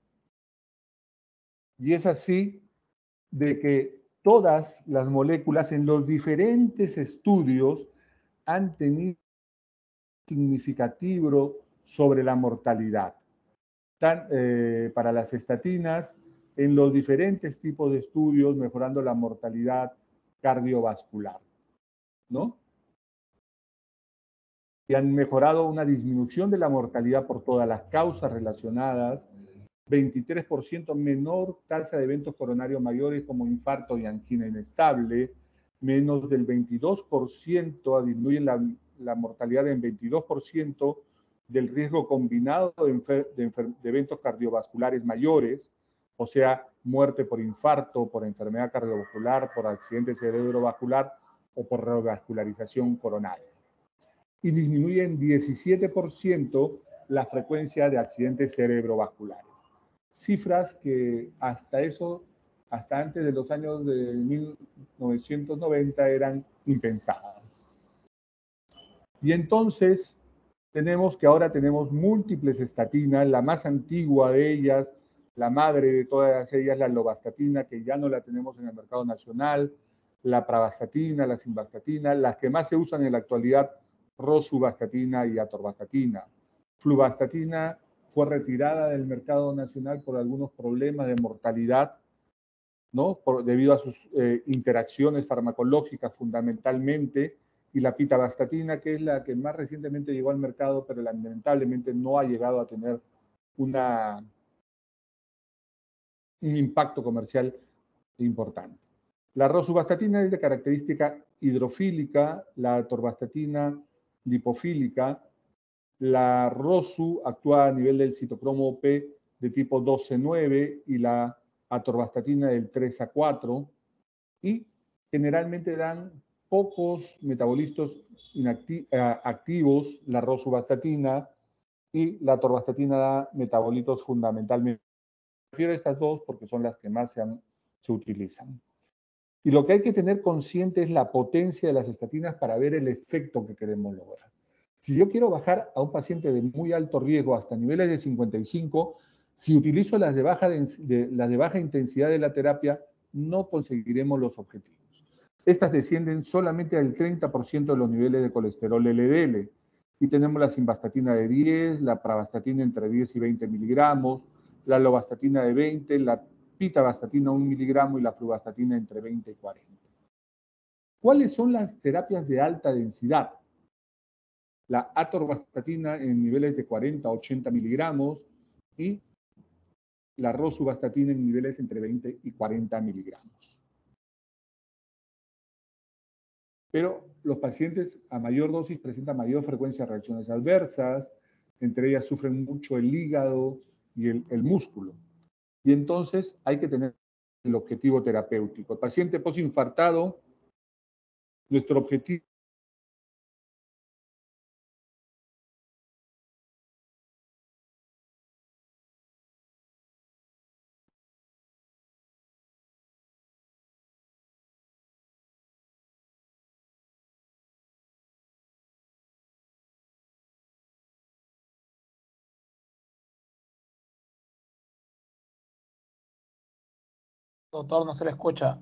Y es así de que todas las moléculas en los diferentes estudios han tenido un significativo sobre la mortalidad. Para las estatinas, en los diferentes tipos de estudios, mejorando la mortalidad cardiovascular, ¿no? y han mejorado una disminución de la mortalidad por todas las causas relacionadas, 23% menor tasa de eventos coronarios mayores como infarto y angina inestable, menos del 22%, disminuyen la mortalidad en 22% del riesgo combinado de eventos cardiovasculares mayores, o sea, muerte por infarto, por enfermedad cardiovascular, por accidente cerebrovascular o por revascularización coronaria. Y disminuye en 17% la frecuencia de accidentes cerebrovasculares. Cifras que hasta antes de los años de 1990 eran impensadas. Y entonces ahora tenemos múltiples estatinas, la más antigua de ellas, la madre de todas ellas, la lovastatina, que ya no la tenemos en el mercado nacional, la pravastatina, la simvastatina, las que más se usan en la actualidad, rosuvastatina y atorvastatina. Fluvastatina fue retirada del mercado nacional por algunos problemas de mortalidad, ¿no? Debido a sus interacciones farmacológicas fundamentalmente, y la pitavastatina, que es la que más recientemente llegó al mercado, pero lamentablemente no ha llegado a tener un impacto comercial importante. La rosuvastatina es de característica hidrofílica, la atorvastatina lipofílica, la rosu actúa a nivel del citocromo P de tipo 12-9 y la atorvastatina del 3-4, y generalmente dan pocos metabolitos activos, la rosuvastatina, y la atorvastatina da metabolitos fundamentalmente. Prefiero estas dos porque son las que más se utilizan. Y lo que hay que tener consciente es la potencia de las estatinas para ver el efecto que queremos lograr. Si yo quiero bajar a un paciente de muy alto riesgo hasta niveles de 55, si utilizo las de baja intensidad de la terapia, no conseguiremos los objetivos. Estas descienden solamente al 30% de los niveles de colesterol LDL. Y tenemos la simvastatina de 10, la pravastatina entre 10 y 20 miligramos, la lovastatina de 20, la pitavastatina 1 miligramo y la fluvastatina entre 20 y 40. ¿Cuáles son las terapias de alta densidad? La atorvastatina en niveles de 40 a 80 miligramos y la rosuvastatina en niveles entre 20 y 40 miligramos. Pero los pacientes a mayor dosis presentan mayor frecuencia de reacciones adversas, entre ellas sufren mucho el hígado y el músculo. Y entonces hay que tener el objetivo terapéutico. El paciente posinfartado, nuestro objetivo Doctor, no se le escucha.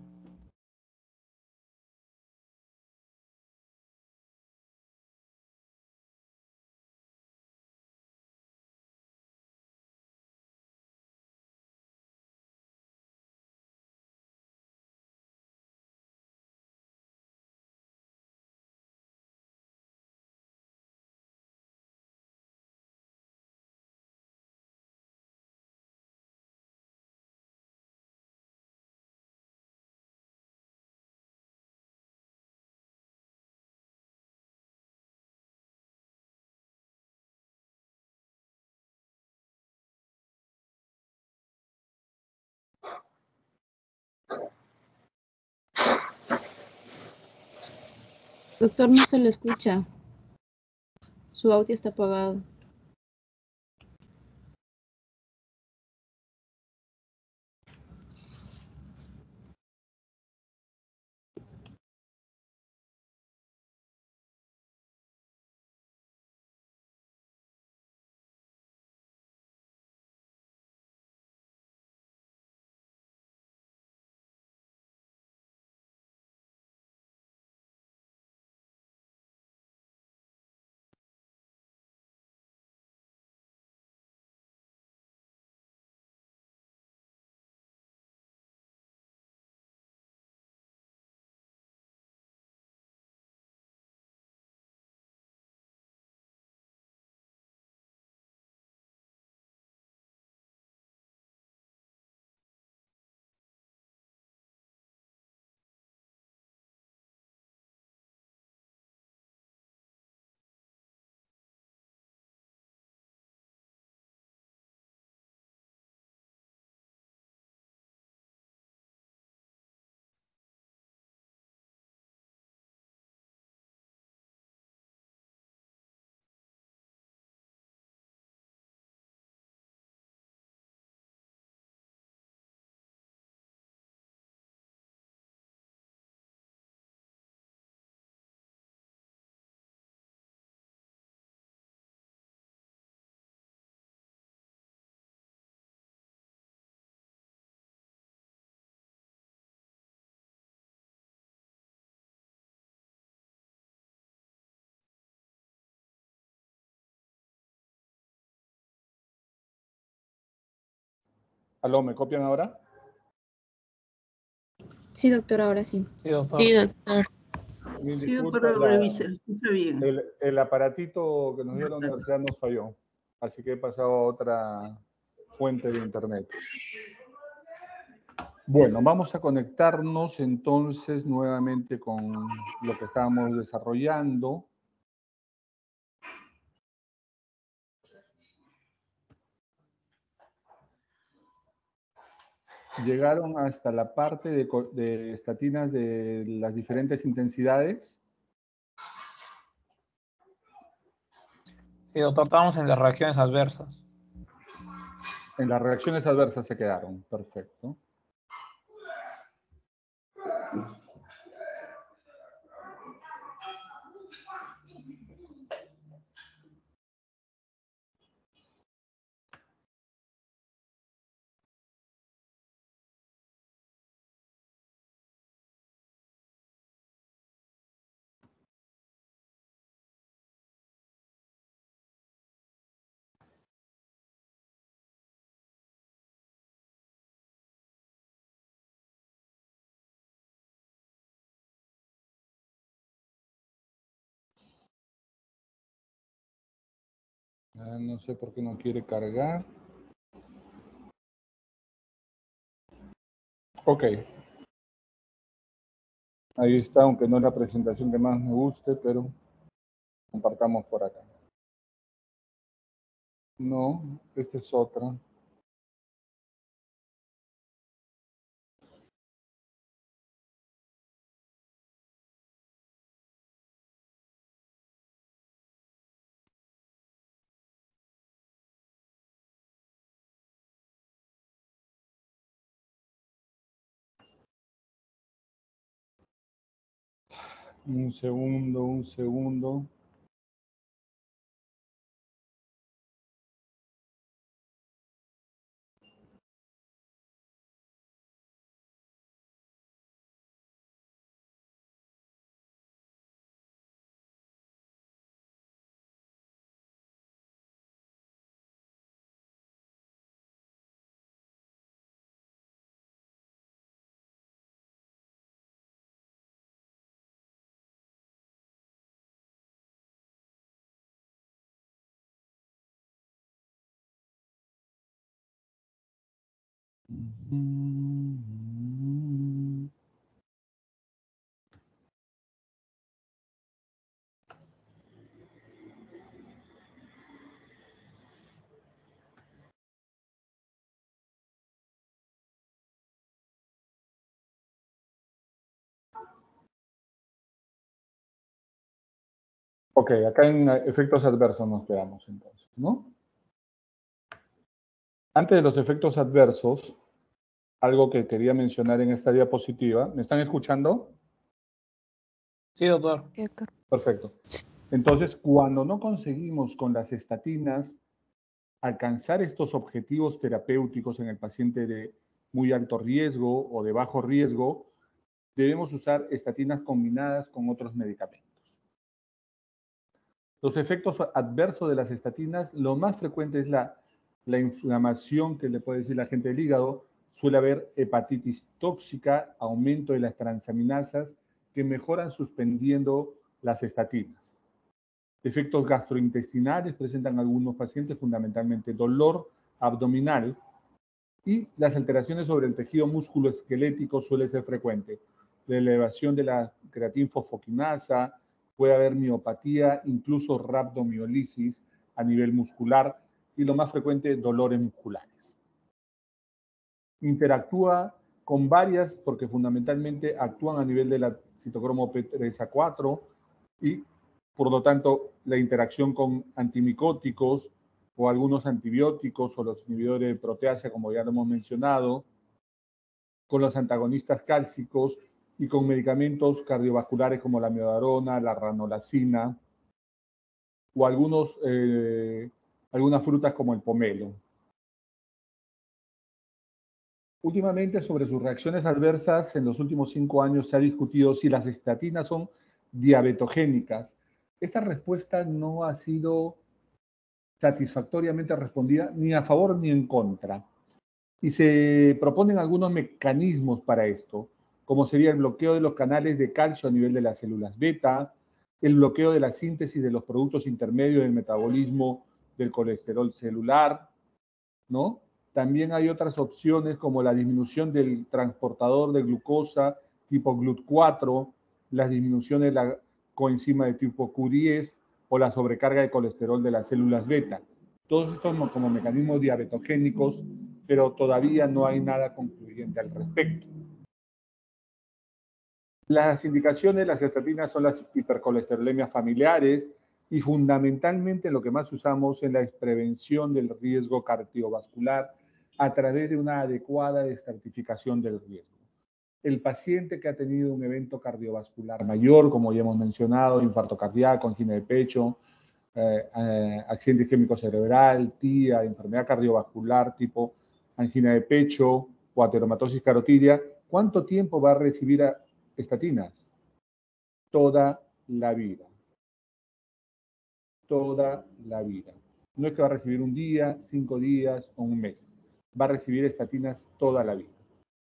Doctor, no se le escucha. Su audio está apagado. ¿Aló, me copian ahora? Sí, doctor, ahora sí. Sí, doctor. Sí, doctor. Mil Sí, disculpas, doctor, revise, escucha bien. el aparatito que nos dio la universidad nos falló, así que he pasado a otra fuente de internet. Bueno, vamos a conectarnos entonces nuevamente con lo que estábamos desarrollando. Llegaron hasta la parte de estatinas de las diferentes intensidades. Sí, doctor, estamos en las reacciones adversas. En las reacciones adversas se quedaron. Perfecto. No sé por qué no quiere cargar. Ok. Ahí está, aunque no es la presentación que más me guste, pero compartamos por acá. No, esta es otra. Un segundo, un segundo. Ok, acá en efectos adversos nos quedamos entonces, ¿no? Antes de los efectos adversos, algo que quería mencionar en esta diapositiva. ¿Me están escuchando? Sí, doctor. Perfecto. Entonces, cuando no conseguimos con las estatinas alcanzar estos objetivos terapéuticos en el paciente de muy alto riesgo o de bajo riesgo, debemos usar estatinas combinadas con otros medicamentos. Los efectos adversos de las estatinas, lo más frecuente es la inflamación que le puede decir la gente del hígado. Suele haber hepatitis tóxica, aumento de las transaminasas que mejoran suspendiendo las estatinas. Efectos gastrointestinales presentan algunos pacientes, fundamentalmente dolor abdominal, y las alteraciones sobre el tejido musculoesquelético suele ser frecuente. La elevación de la creatinfosfoquinasa, puede haber miopatía, incluso rhabdomiolisis a nivel muscular, y lo más frecuente, dolores musculares. Interactúa con varias, porque fundamentalmente actúan a nivel de la citocromo P3A4 y por lo tanto la interacción con antimicóticos o algunos antibióticos o los inhibidores de proteasa, como ya lo hemos mencionado, con los antagonistas cálcicos y con medicamentos cardiovasculares como la miodarona, la ranolacina o algunas frutas como el pomelo. Últimamente, sobre sus reacciones adversas, en los últimos 5 años se ha discutido si las estatinas son diabetogénicas. Esta respuesta no ha sido satisfactoriamente respondida ni a favor ni en contra. Y se proponen algunos mecanismos para esto, como sería el bloqueo de los canales de calcio a nivel de las células beta, el bloqueo de la síntesis de los productos intermedios del metabolismo del colesterol celular, ¿no? También hay otras opciones como la disminución del transportador de glucosa tipo GLUT4, la disminución de la coenzima de tipo Q10 o la sobrecarga de colesterol de las células beta. Todos estos como mecanismos diabetogénicos, pero todavía no hay nada concluyente al respecto. Las indicaciones de las estatinas son las hipercolesterolemias familiares y fundamentalmente lo que más usamos en la prevención del riesgo cardiovascular a través de una adecuada estratificación del riesgo. El paciente que ha tenido un evento cardiovascular mayor, como ya hemos mencionado, infarto cardíaco, angina de pecho, accidente isquémico cerebral, TIA, enfermedad cardiovascular tipo angina de pecho o ateromatosis carotidia, ¿cuánto tiempo va a recibir estatinas? Toda la vida. Toda la vida. No es que va a recibir un día, 5 días o un mes. Va a recibir estatinas toda la vida.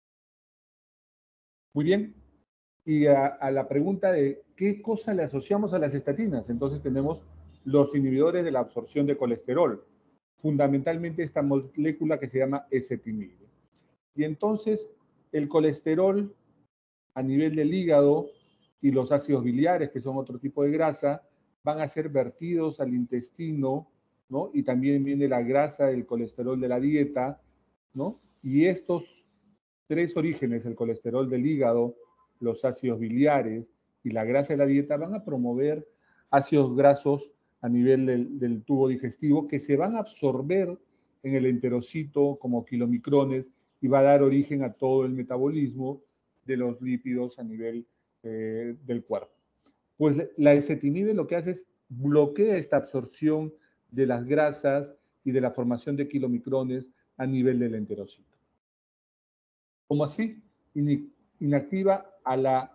Muy bien. Y a la pregunta de qué cosa le asociamos a las estatinas, entonces tenemos los inhibidores de la absorción de colesterol, fundamentalmente esta molécula que se llama ezetimibe. Y entonces el colesterol a nivel del hígado y los ácidos biliares, que son otro tipo de grasa, van a ser vertidos al intestino, ¿no? Y también viene la grasa del colesterol de la dieta, ¿no? Y estos tres orígenes, el colesterol del hígado, los ácidos biliares y la grasa de la dieta, van a promover ácidos grasos a nivel del tubo digestivo que se van a absorber en el enterocito como kilomicrones y va a dar origen a todo el metabolismo de los lípidos a nivel del cuerpo. Pues la ezetimibe lo que hace es bloquea esta absorción de las grasas y de la formación de kilomicrones a nivel del enterocito. ¿Cómo así? Inactiva a la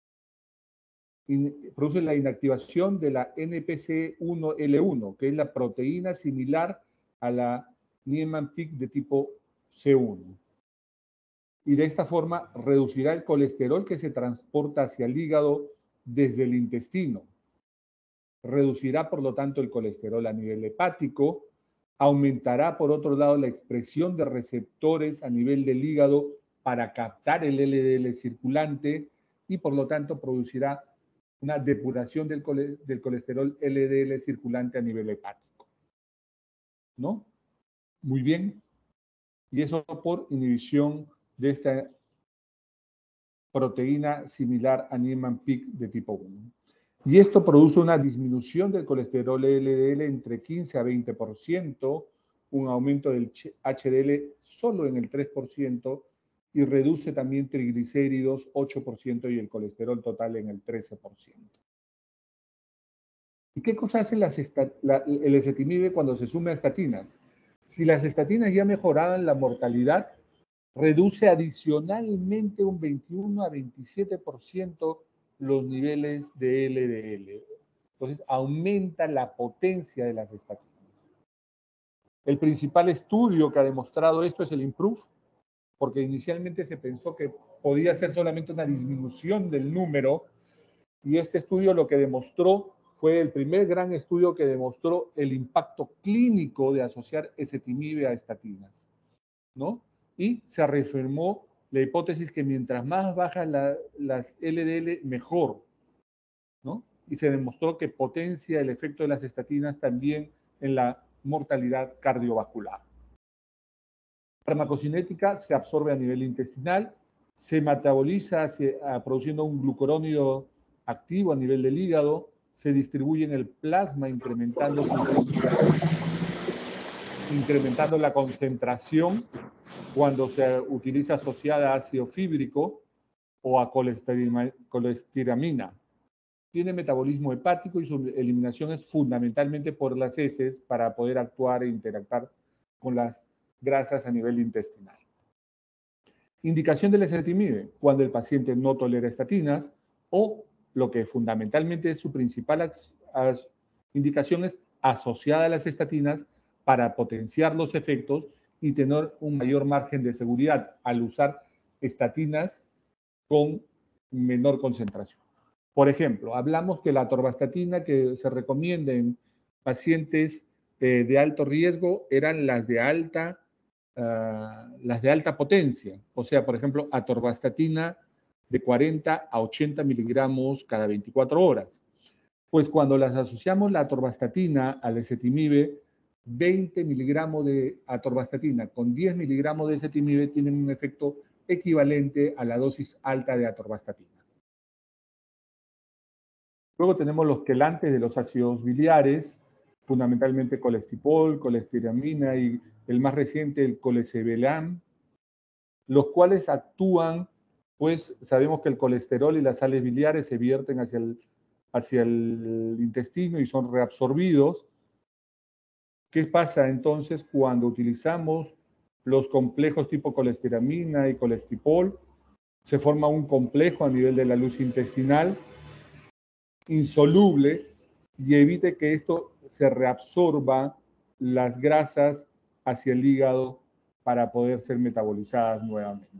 produce la inactivación de la NPC1L1, que es la proteína similar a la Niemann-Pick de tipo C1. Y de esta forma reducirá el colesterol que se transporta hacia el hígado desde el intestino. Reducirá, por lo tanto, el colesterol a nivel hepático. Aumentará, por otro lado, la expresión de receptores a nivel del hígado para captar el LDL circulante y, por lo tanto, producirá una depuración del colesterol LDL circulante a nivel hepático. ¿No? Muy bien. Y eso por inhibición de esta proteína similar a Niemann-Pick de tipo 1. Y esto produce una disminución del colesterol LDL entre 15 a 20%, un aumento del HDL solo en el 3% y reduce también triglicéridos 8% y el colesterol total en el 13%. ¿Y qué cosa hace el ezetimibe cuando se suma a estatinas? Si las estatinas ya mejoraban la mortalidad, reduce adicionalmente un 21 a 27% los niveles de LDL. Entonces, aumenta la potencia de las estatinas. El principal estudio que ha demostrado esto es el IMPROVE, porque inicialmente se pensó que podía ser solamente una disminución del número, y este estudio lo que demostró fue el primer gran estudio que demostró el impacto clínico de asociar ezetimibe a estatinas, ¿no? Y se reafirmó la hipótesis que mientras más bajan las LDL, mejor, ¿no? Y se demostró que potencia el efecto de las estatinas también en la mortalidad cardiovascular. La farmacocinética se absorbe a nivel intestinal, se metaboliza produciendo un glucurónido activo a nivel del hígado, se distribuye en el plasma incrementando la concentración cuando se utiliza asociada a ácido fíbrico o a colestiramina. Tiene metabolismo hepático y su eliminación es fundamentalmente por las heces para poder actuar e interactuar con las grasas a nivel intestinal. Indicación del ezetimibe, cuando el paciente no tolera estatinas o lo que fundamentalmente es su principal indicación es asociada a las estatinas para potenciar los efectos y tener un mayor margen de seguridad al usar estatinas con menor concentración. Por ejemplo, hablamos que la atorvastatina que se recomienda en pacientes de alto riesgo eran las de alta potencia. O sea, por ejemplo, atorvastatina de 40 a 80 miligramos cada 24 horas. Pues cuando las asociamos la atorvastatina al ezetimibe, 20 miligramos de atorvastatina con 10 miligramos de ezetimibe tienen un efecto equivalente a la dosis alta de atorvastatina. Luego tenemos los quelantes de los ácidos biliares, fundamentalmente colestipol, colestiramina y el más reciente, el colesevelam, los cuales actúan, pues sabemos que el colesterol y las sales biliares se vierten hacia el intestino y son reabsorbidos. ¿Qué pasa entonces cuando utilizamos los complejos tipo colestiramina y colestipol? Se forma un complejo a nivel de la luz intestinal insoluble y evite que esto se reabsorba las grasas hacia el hígado para poder ser metabolizadas nuevamente.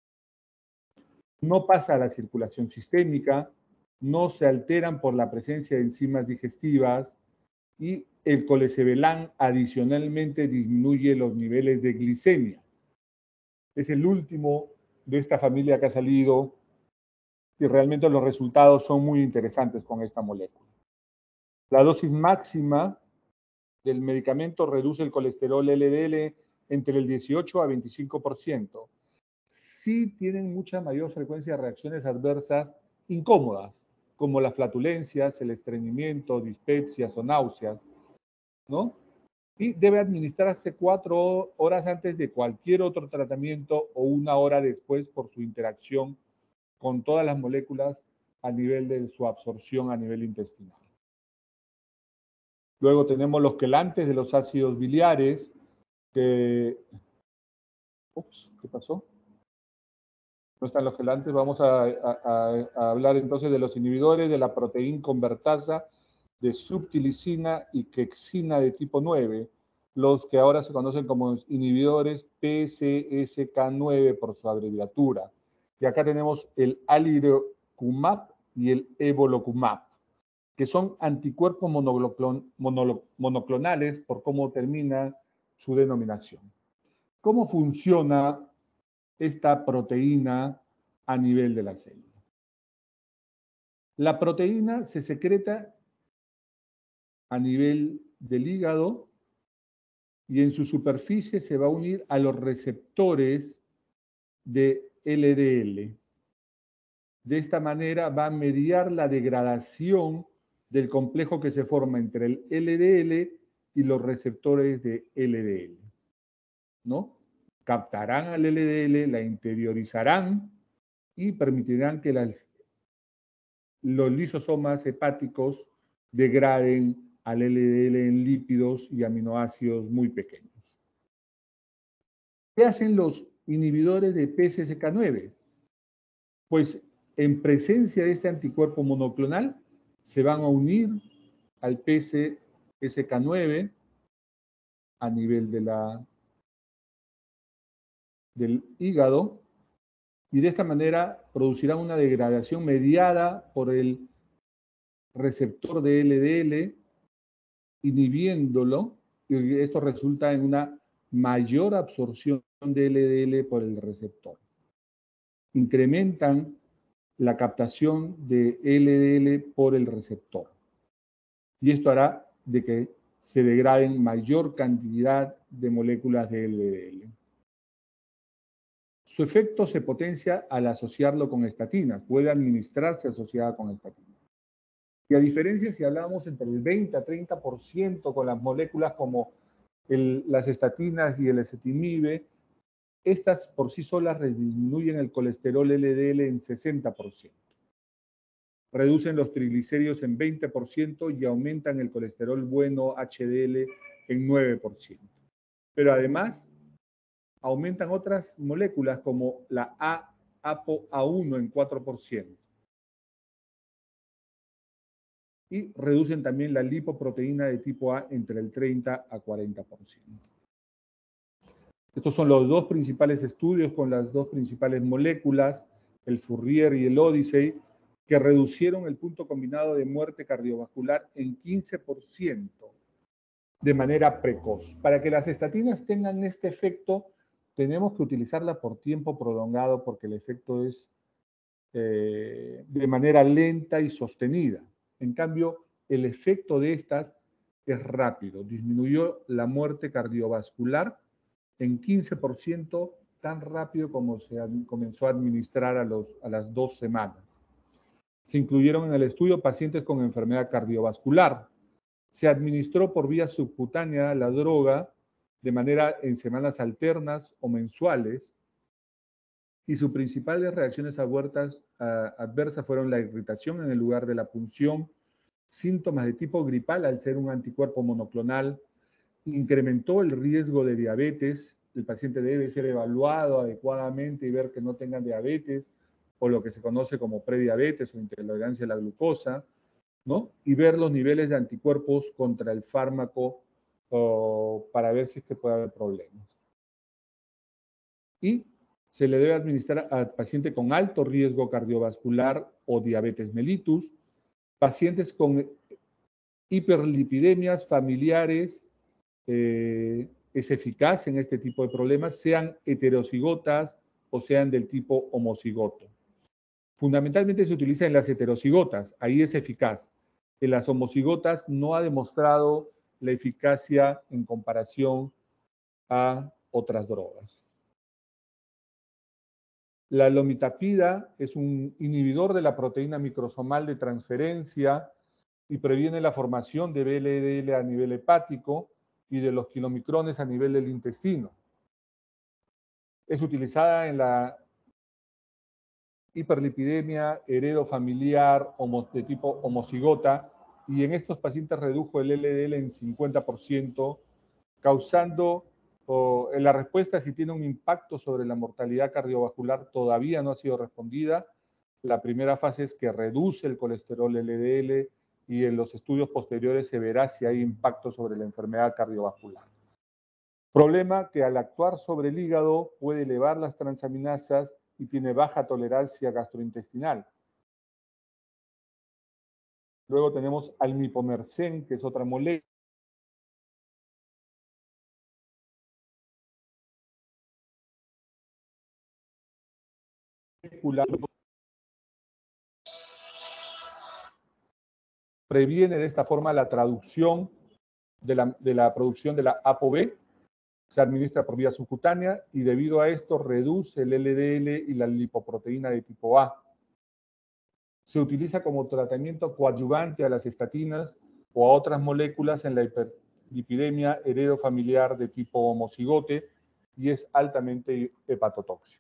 No pasa a la circulación sistémica, no se alteran por la presencia de enzimas digestivas y el colesevelam adicionalmente disminuye los niveles de glicemia. Es el último de esta familia que ha salido y realmente los resultados son muy interesantes con esta molécula. La dosis máxima del medicamento reduce el colesterol LDL entre el 18 a 25%. Sí tienen mucha mayor frecuencia de reacciones adversas incómodas, como las flatulencias, el estreñimiento, dispepsias o náuseas, ¿no? Y debe administrarse 4 horas antes de cualquier otro tratamiento o 1 hora después por su interacción con todas las moléculas a nivel de su absorción a nivel intestinal. Luego tenemos los quelantes de los ácidos biliares, que... Ups, ¿qué pasó? No están los quelantes. Vamos a hablar entonces de los inhibidores de la proteína convertasa, de subtilicina y quexina de tipo 9, los que ahora se conocen como inhibidores PCSK9 por su abreviatura. Y acá tenemos el alirocumab y el evolocumab, que son anticuerpos monoclonales por cómo termina su denominación. ¿Cómo funciona esta proteína a nivel de la célula? La proteína se secreta a nivel del hígado y en su superficie se va a unir a los receptores de LDL. De esta manera va a mediar la degradación del complejo que se forma entre el LDL y los receptores de LDL, ¿no? Captarán al LDL, la interiorizarán y permitirán que los lisosomas hepáticos degraden al LDL en lípidos y aminoácidos muy pequeños. ¿Qué hacen los inhibidores de PCSK9? Pues en presencia de este anticuerpo monoclonal se van a unir al PCSK9 a nivel del hígado y de esta manera producirán una degradación mediada por el receptor de LDL, inhibiéndolo, y esto resulta en una mayor absorción de LDL por el receptor. Incrementan la captación de LDL por el receptor. Y esto hará de que se degraden mayor cantidad de moléculas de LDL. Su efecto se potencia al asociarlo con estatinas. Puede administrarse asociada con estatinas. Y a diferencia si hablamos entre el 20 a 30% con las moléculas como las estatinas y el ezetimibe, estas por sí solas disminuyen el colesterol LDL en 60%. Reducen los triglicéridos en 20% y aumentan el colesterol bueno HDL en 9%. Pero además aumentan otras moléculas como la ApoA1 en 4%. Y reducen también la lipoproteína de tipo A entre el 30 a 40%. Estos son los dos principales estudios con las dos principales moléculas, el Fourier y el Odyssey, que reducieron el punto combinado de muerte cardiovascular en 15% de manera precoz. Para que las estatinas tengan este efecto, tenemos que utilizarla por tiempo prolongado porque el efecto es de manera lenta y sostenida. En cambio, el efecto de estas es rápido. Disminuyó la muerte cardiovascular en 15%, tan rápido como se comenzó a administrar a las 2 semanas. Se incluyeron en el estudio pacientes con enfermedad cardiovascular. Se administró por vía subcutánea la droga de manera en semanas alternas o mensuales, y sus principales reacciones adversas fueron la irritación en el lugar de la punción, síntomas de tipo gripal al ser un anticuerpo monoclonal, incrementó el riesgo de diabetes. El paciente debe ser evaluado adecuadamente y ver que no tenga diabetes o lo que se conoce como prediabetes o intolerancia a la glucosa, ¿no? Y ver los niveles de anticuerpos contra el fármaco para ver si es que puede haber problemas. Y se le debe administrar al paciente con alto riesgo cardiovascular o diabetes mellitus, pacientes con hiperlipidemias familiares, es eficaz en este tipo de problemas, sean heterocigotas o sean del tipo homocigoto. Fundamentalmente se utiliza en las heterocigotas, ahí es eficaz. En las homocigotas no ha demostrado la eficacia en comparación a otras drogas. La lomitapida es un inhibidor de la proteína microsomal de transferencia y previene la formación de VLDL a nivel hepático y de los kilomicrones a nivel del intestino. Es utilizada en la hiperlipidemia heredofamiliar de tipo homocigota, y en estos pacientes redujo el LDL en 50%, causando la respuesta si tiene un impacto sobre la mortalidad cardiovascular todavía no ha sido respondida. La primera fase es que reduce el colesterol LDL y en los estudios posteriores se verá si hay impacto sobre la enfermedad cardiovascular. Problema que al actuar sobre el hígado puede elevar las transaminasas y tiene baja tolerancia gastrointestinal. Luego tenemos almipomercen, que es otra molécula previene de esta forma la traducción de la producción de la ApoB, se administra por vía subcutánea y debido a esto reduce el LDL y la lipoproteína de tipo A. Se utiliza como tratamiento coadyuvante a las estatinas o a otras moléculas en la hiperlipidemia heredofamiliar de tipo homocigote y es altamente hepatotóxico.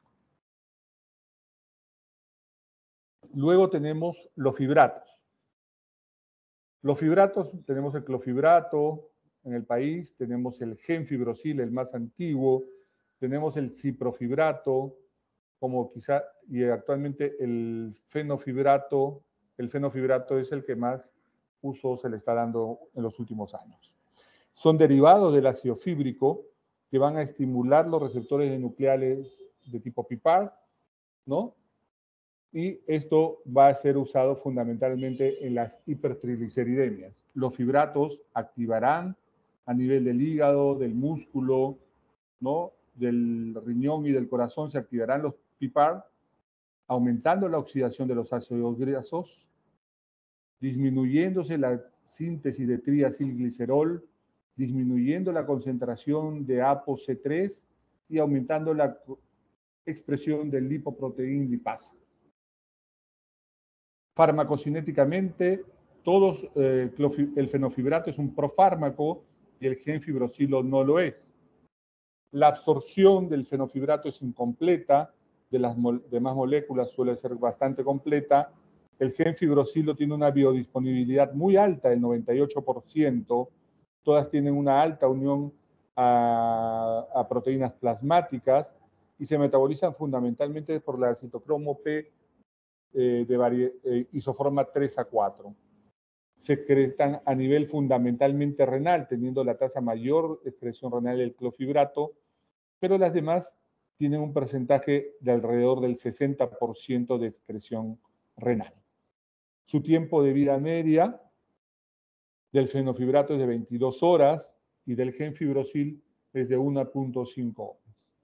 Luego tenemos los fibratos. Los fibratos, tenemos el clofibrato en el país, tenemos el genfibrosil, el más antiguo, tenemos el ciprofibrato, como quizá, y actualmente el fenofibrato es el que más uso se le está dando en los últimos años. Son derivados del ácido fíbrico que van a estimular los receptores nucleares de tipo PPAR, ¿no? Y esto va a ser usado fundamentalmente en las hipertrigliceridemias. Los fibratos activarán a nivel del hígado, del músculo, ¿no? Del riñón y del corazón, se activarán los PPAR, aumentando la oxidación de los ácidos grasos, disminuyéndose la síntesis de triacilglicerol, disminuyendo la concentración de ApoC3 y aumentando la expresión del lipoproteína lipasa. Farmacocinéticamente, el fenofibrato es un profármaco y el genfibrosilo no lo es. La absorción del fenofibrato es incompleta, de las demás moléculas suele ser bastante completa. El genfibrosilo tiene una biodisponibilidad muy alta, del 98%. Todas tienen una alta unión a proteínas plasmáticas y se metabolizan fundamentalmente por la citocromo P de isoforma 3 a 4. Secretan a nivel fundamentalmente renal, teniendo la tasa mayor excreción renal del clofibrato, pero las demás tienen un porcentaje de alrededor del 60% de excreción renal. Su tiempo de vida media del fenofibrato es de 22 horas y del genfibrosil es de 1.5 horas.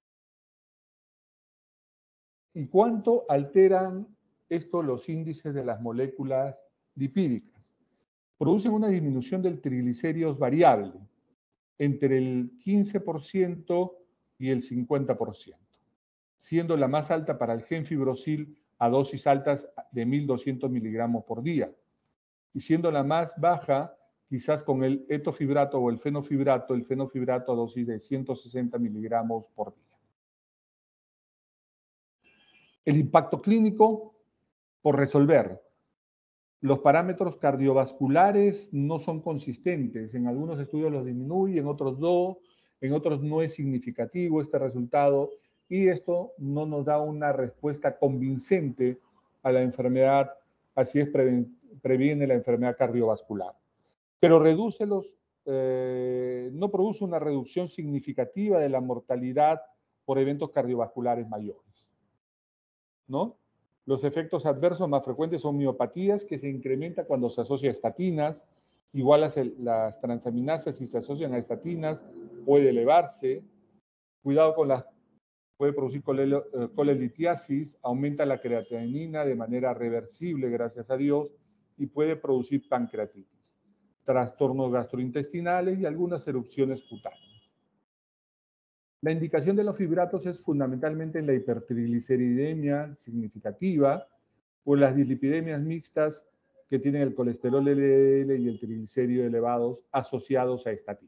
¿Y cuánto alteran esto los índices de las moléculas lipídicas? Producen una disminución del triglicéridos variable entre el 15% y el 50%, siendo la más alta para el genfibrosil a dosis altas de 1.200 miligramos por día, y siendo la más baja quizás con el etofibrato o el fenofibrato a dosis de 160 miligramos por día. El impacto clínico por resolver. Los parámetros cardiovasculares no son consistentes. En algunos estudios los disminuye, en otros no. En otros no es significativo este resultado y esto no nos da una respuesta convincente a la enfermedad, así es, previene la enfermedad cardiovascular. Pero no produce una reducción significativa de la mortalidad por eventos cardiovasculares mayores, ¿no? Los efectos adversos más frecuentes son miopatías, que se incrementa cuando se asocia a estatinas. Igual las transaminasas, si se asocian a estatinas, puede elevarse. Cuidado con puede producir colelitiasis, aumenta la creatinina de manera reversible, gracias a Dios, y puede producir pancreatitis, trastornos gastrointestinales y algunas erupciones cutáneas. La indicación de los fibratos es fundamentalmente en la hipertrigliceridemia significativa o las dislipidemias mixtas que tienen el colesterol LDL y el triglicérido elevados asociados a estatinas.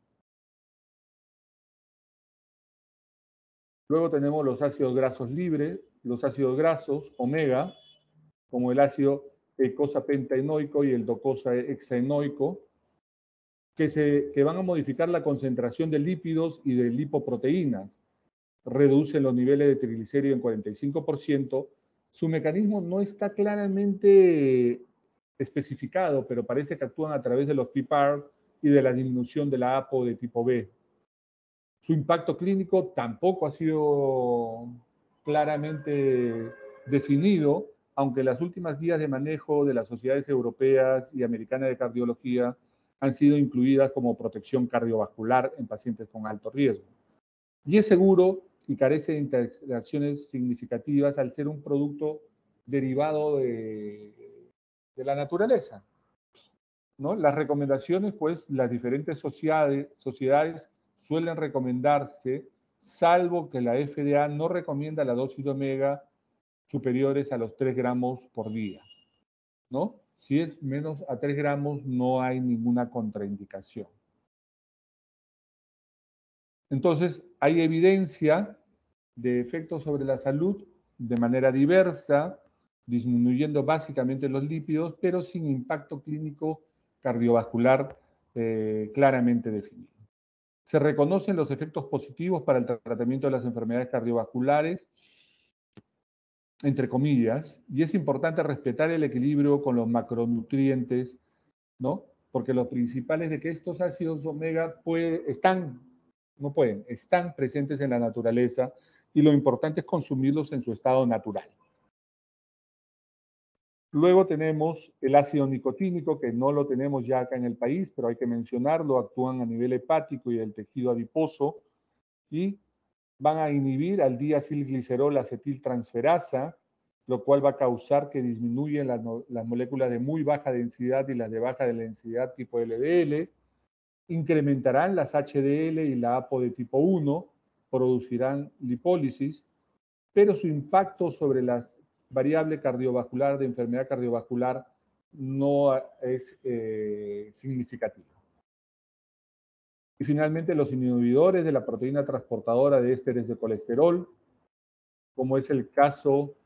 Luego tenemos los ácidos grasos libres, los ácidos grasos omega, como el ácido eicosapentaenoico y el docosahexaenoico, que van a modificar la concentración de lípidos y de lipoproteínas, reducen los niveles de triglicéridos en 45%. Su mecanismo no está claramente especificado, pero parece que actúan a través de los PPAR y de la disminución de la APO de tipo B. Su impacto clínico tampoco ha sido claramente definido, aunque las últimas guías de manejo de las sociedades europeas y americanas de cardiología han sido incluidas como protección cardiovascular en pacientes con alto riesgo. Y es seguro y carece de interacciones significativas al ser un producto derivado de la naturaleza, ¿no? Las recomendaciones, pues, las diferentes sociedades suelen recomendarse, salvo que la FDA no recomienda la dosis de omega superiores a los 3 gramos por día, ¿no? Si es menos a 3 gramos, no hay ninguna contraindicación. Entonces, hay evidencia de efectos sobre la salud de manera diversa, disminuyendo básicamente los lípidos, pero sin impacto clínico cardiovascular claramente definido. Se reconocen los efectos positivos para el tratamiento de las enfermedades cardiovasculares, entre comillas, y es importante respetar el equilibrio con los macronutrientes, ¿no? Porque los principales de que estos ácidos omega están presentes en la naturaleza y lo importante es consumirlos en su estado natural. Luego tenemos el ácido nicotínico, que no lo tenemos ya acá en el país, pero hay que mencionarlo, actúan a nivel hepático y del tejido adiposo y van a inhibir al diacilglicerol acetiltransferasa, lo cual va a causar que disminuyan las moléculas de muy baja densidad y las de baja densidad tipo LDL, incrementarán las HDL y la APO de tipo 1, producirán lipólisis, pero su impacto sobre las variables cardiovascular de enfermedad cardiovascular no es significativo. Y finalmente, los inhibidores de la proteína transportadora de ésteres de colesterol, como es el caso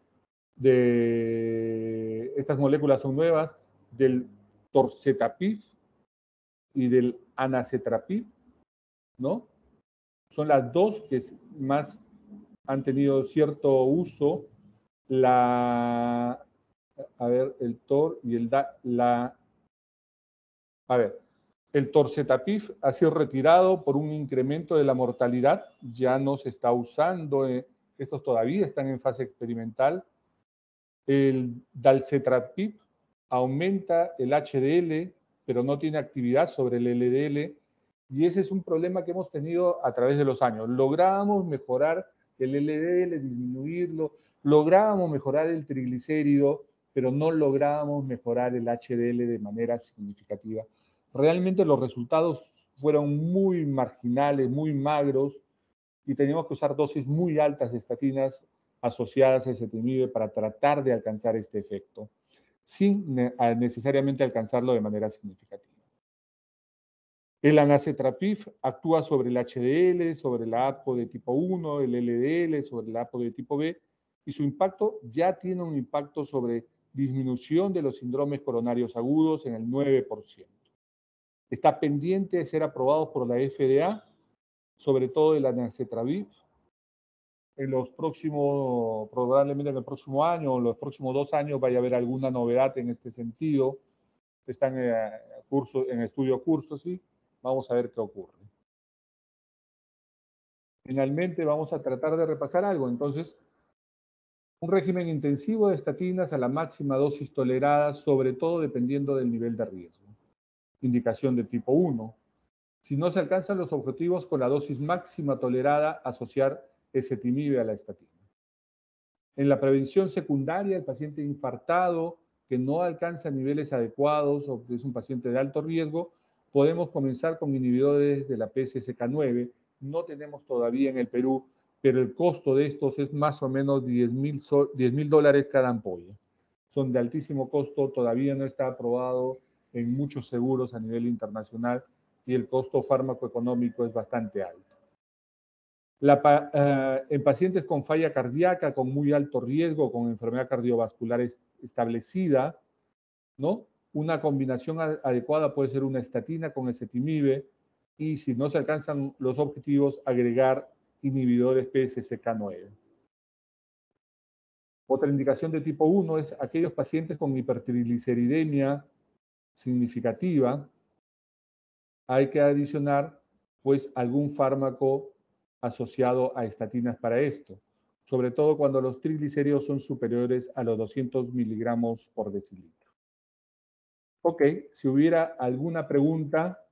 de estas moléculas son nuevas, del torcetrapib y del anacetrapib, ¿no? Son las dos que más han tenido cierto uso. El TOR y El torcetrapib ha sido retirado por un incremento de la mortalidad, ya no se está usando, estos todavía están en fase experimental. El dalcetrapib aumenta el HDL, pero no tiene actividad sobre el LDL, y ese es un problema que hemos tenido a través de los años. Logramos mejorar el LDL, disminuirlo, lográbamos mejorar el triglicérido, pero no lográbamos mejorar el HDL de manera significativa. Realmente los resultados fueron muy marginales, muy magros, y teníamos que usar dosis muy altas de estatinas asociadas a ezetimibe para tratar de alcanzar este efecto, sin necesariamente alcanzarlo de manera significativa. El anacetrapib actúa sobre el HDL, sobre la APO de tipo 1, el LDL, sobre la APO de tipo B, y su impacto ya tiene un impacto sobre disminución de los síndromes coronarios agudos en el 9%. Está pendiente de ser aprobado por la FDA, sobre todo el anacetrapib. En los próximos, probablemente en el próximo año o en los próximos 2 años vaya a haber alguna novedad en este sentido. Están en estudio curso, ¿sí? Vamos a ver qué ocurre. Finalmente vamos a tratar de repasar algo. Entonces, un régimen intensivo de estatinas a la máxima dosis tolerada, sobre todo dependiendo del nivel de riesgo. Indicación de tipo 1. Si no se alcanzan los objetivos con la dosis máxima tolerada, asociar ezetimibe a la estatina. En la prevención secundaria, el paciente infartado que no alcanza niveles adecuados o que es un paciente de alto riesgo, podemos comenzar con inhibidores de la PCSK9. No tenemos todavía en el Perú, pero el costo de estos es más o menos $10,000 cada ampolla. Son de altísimo costo, todavía no está aprobado en muchos seguros a nivel internacional y el costo fármacoeconómico es bastante alto. En pacientes con falla cardíaca, con muy alto riesgo, con enfermedad cardiovascular establecida, ¿no? Una combinación adecuada puede ser una estatina con ezetimibe y si no se alcanzan los objetivos, agregar inhibidores PCSK9. Otra indicación de tipo 1 es aquellos pacientes con hipertrigliceridemia significativa. Hay que adicionar, pues, algún fármaco asociado a estatinas para esto, sobre todo cuando los triglicéridos son superiores a los 200 miligramos por decilitro. Ok, si hubiera alguna pregunta,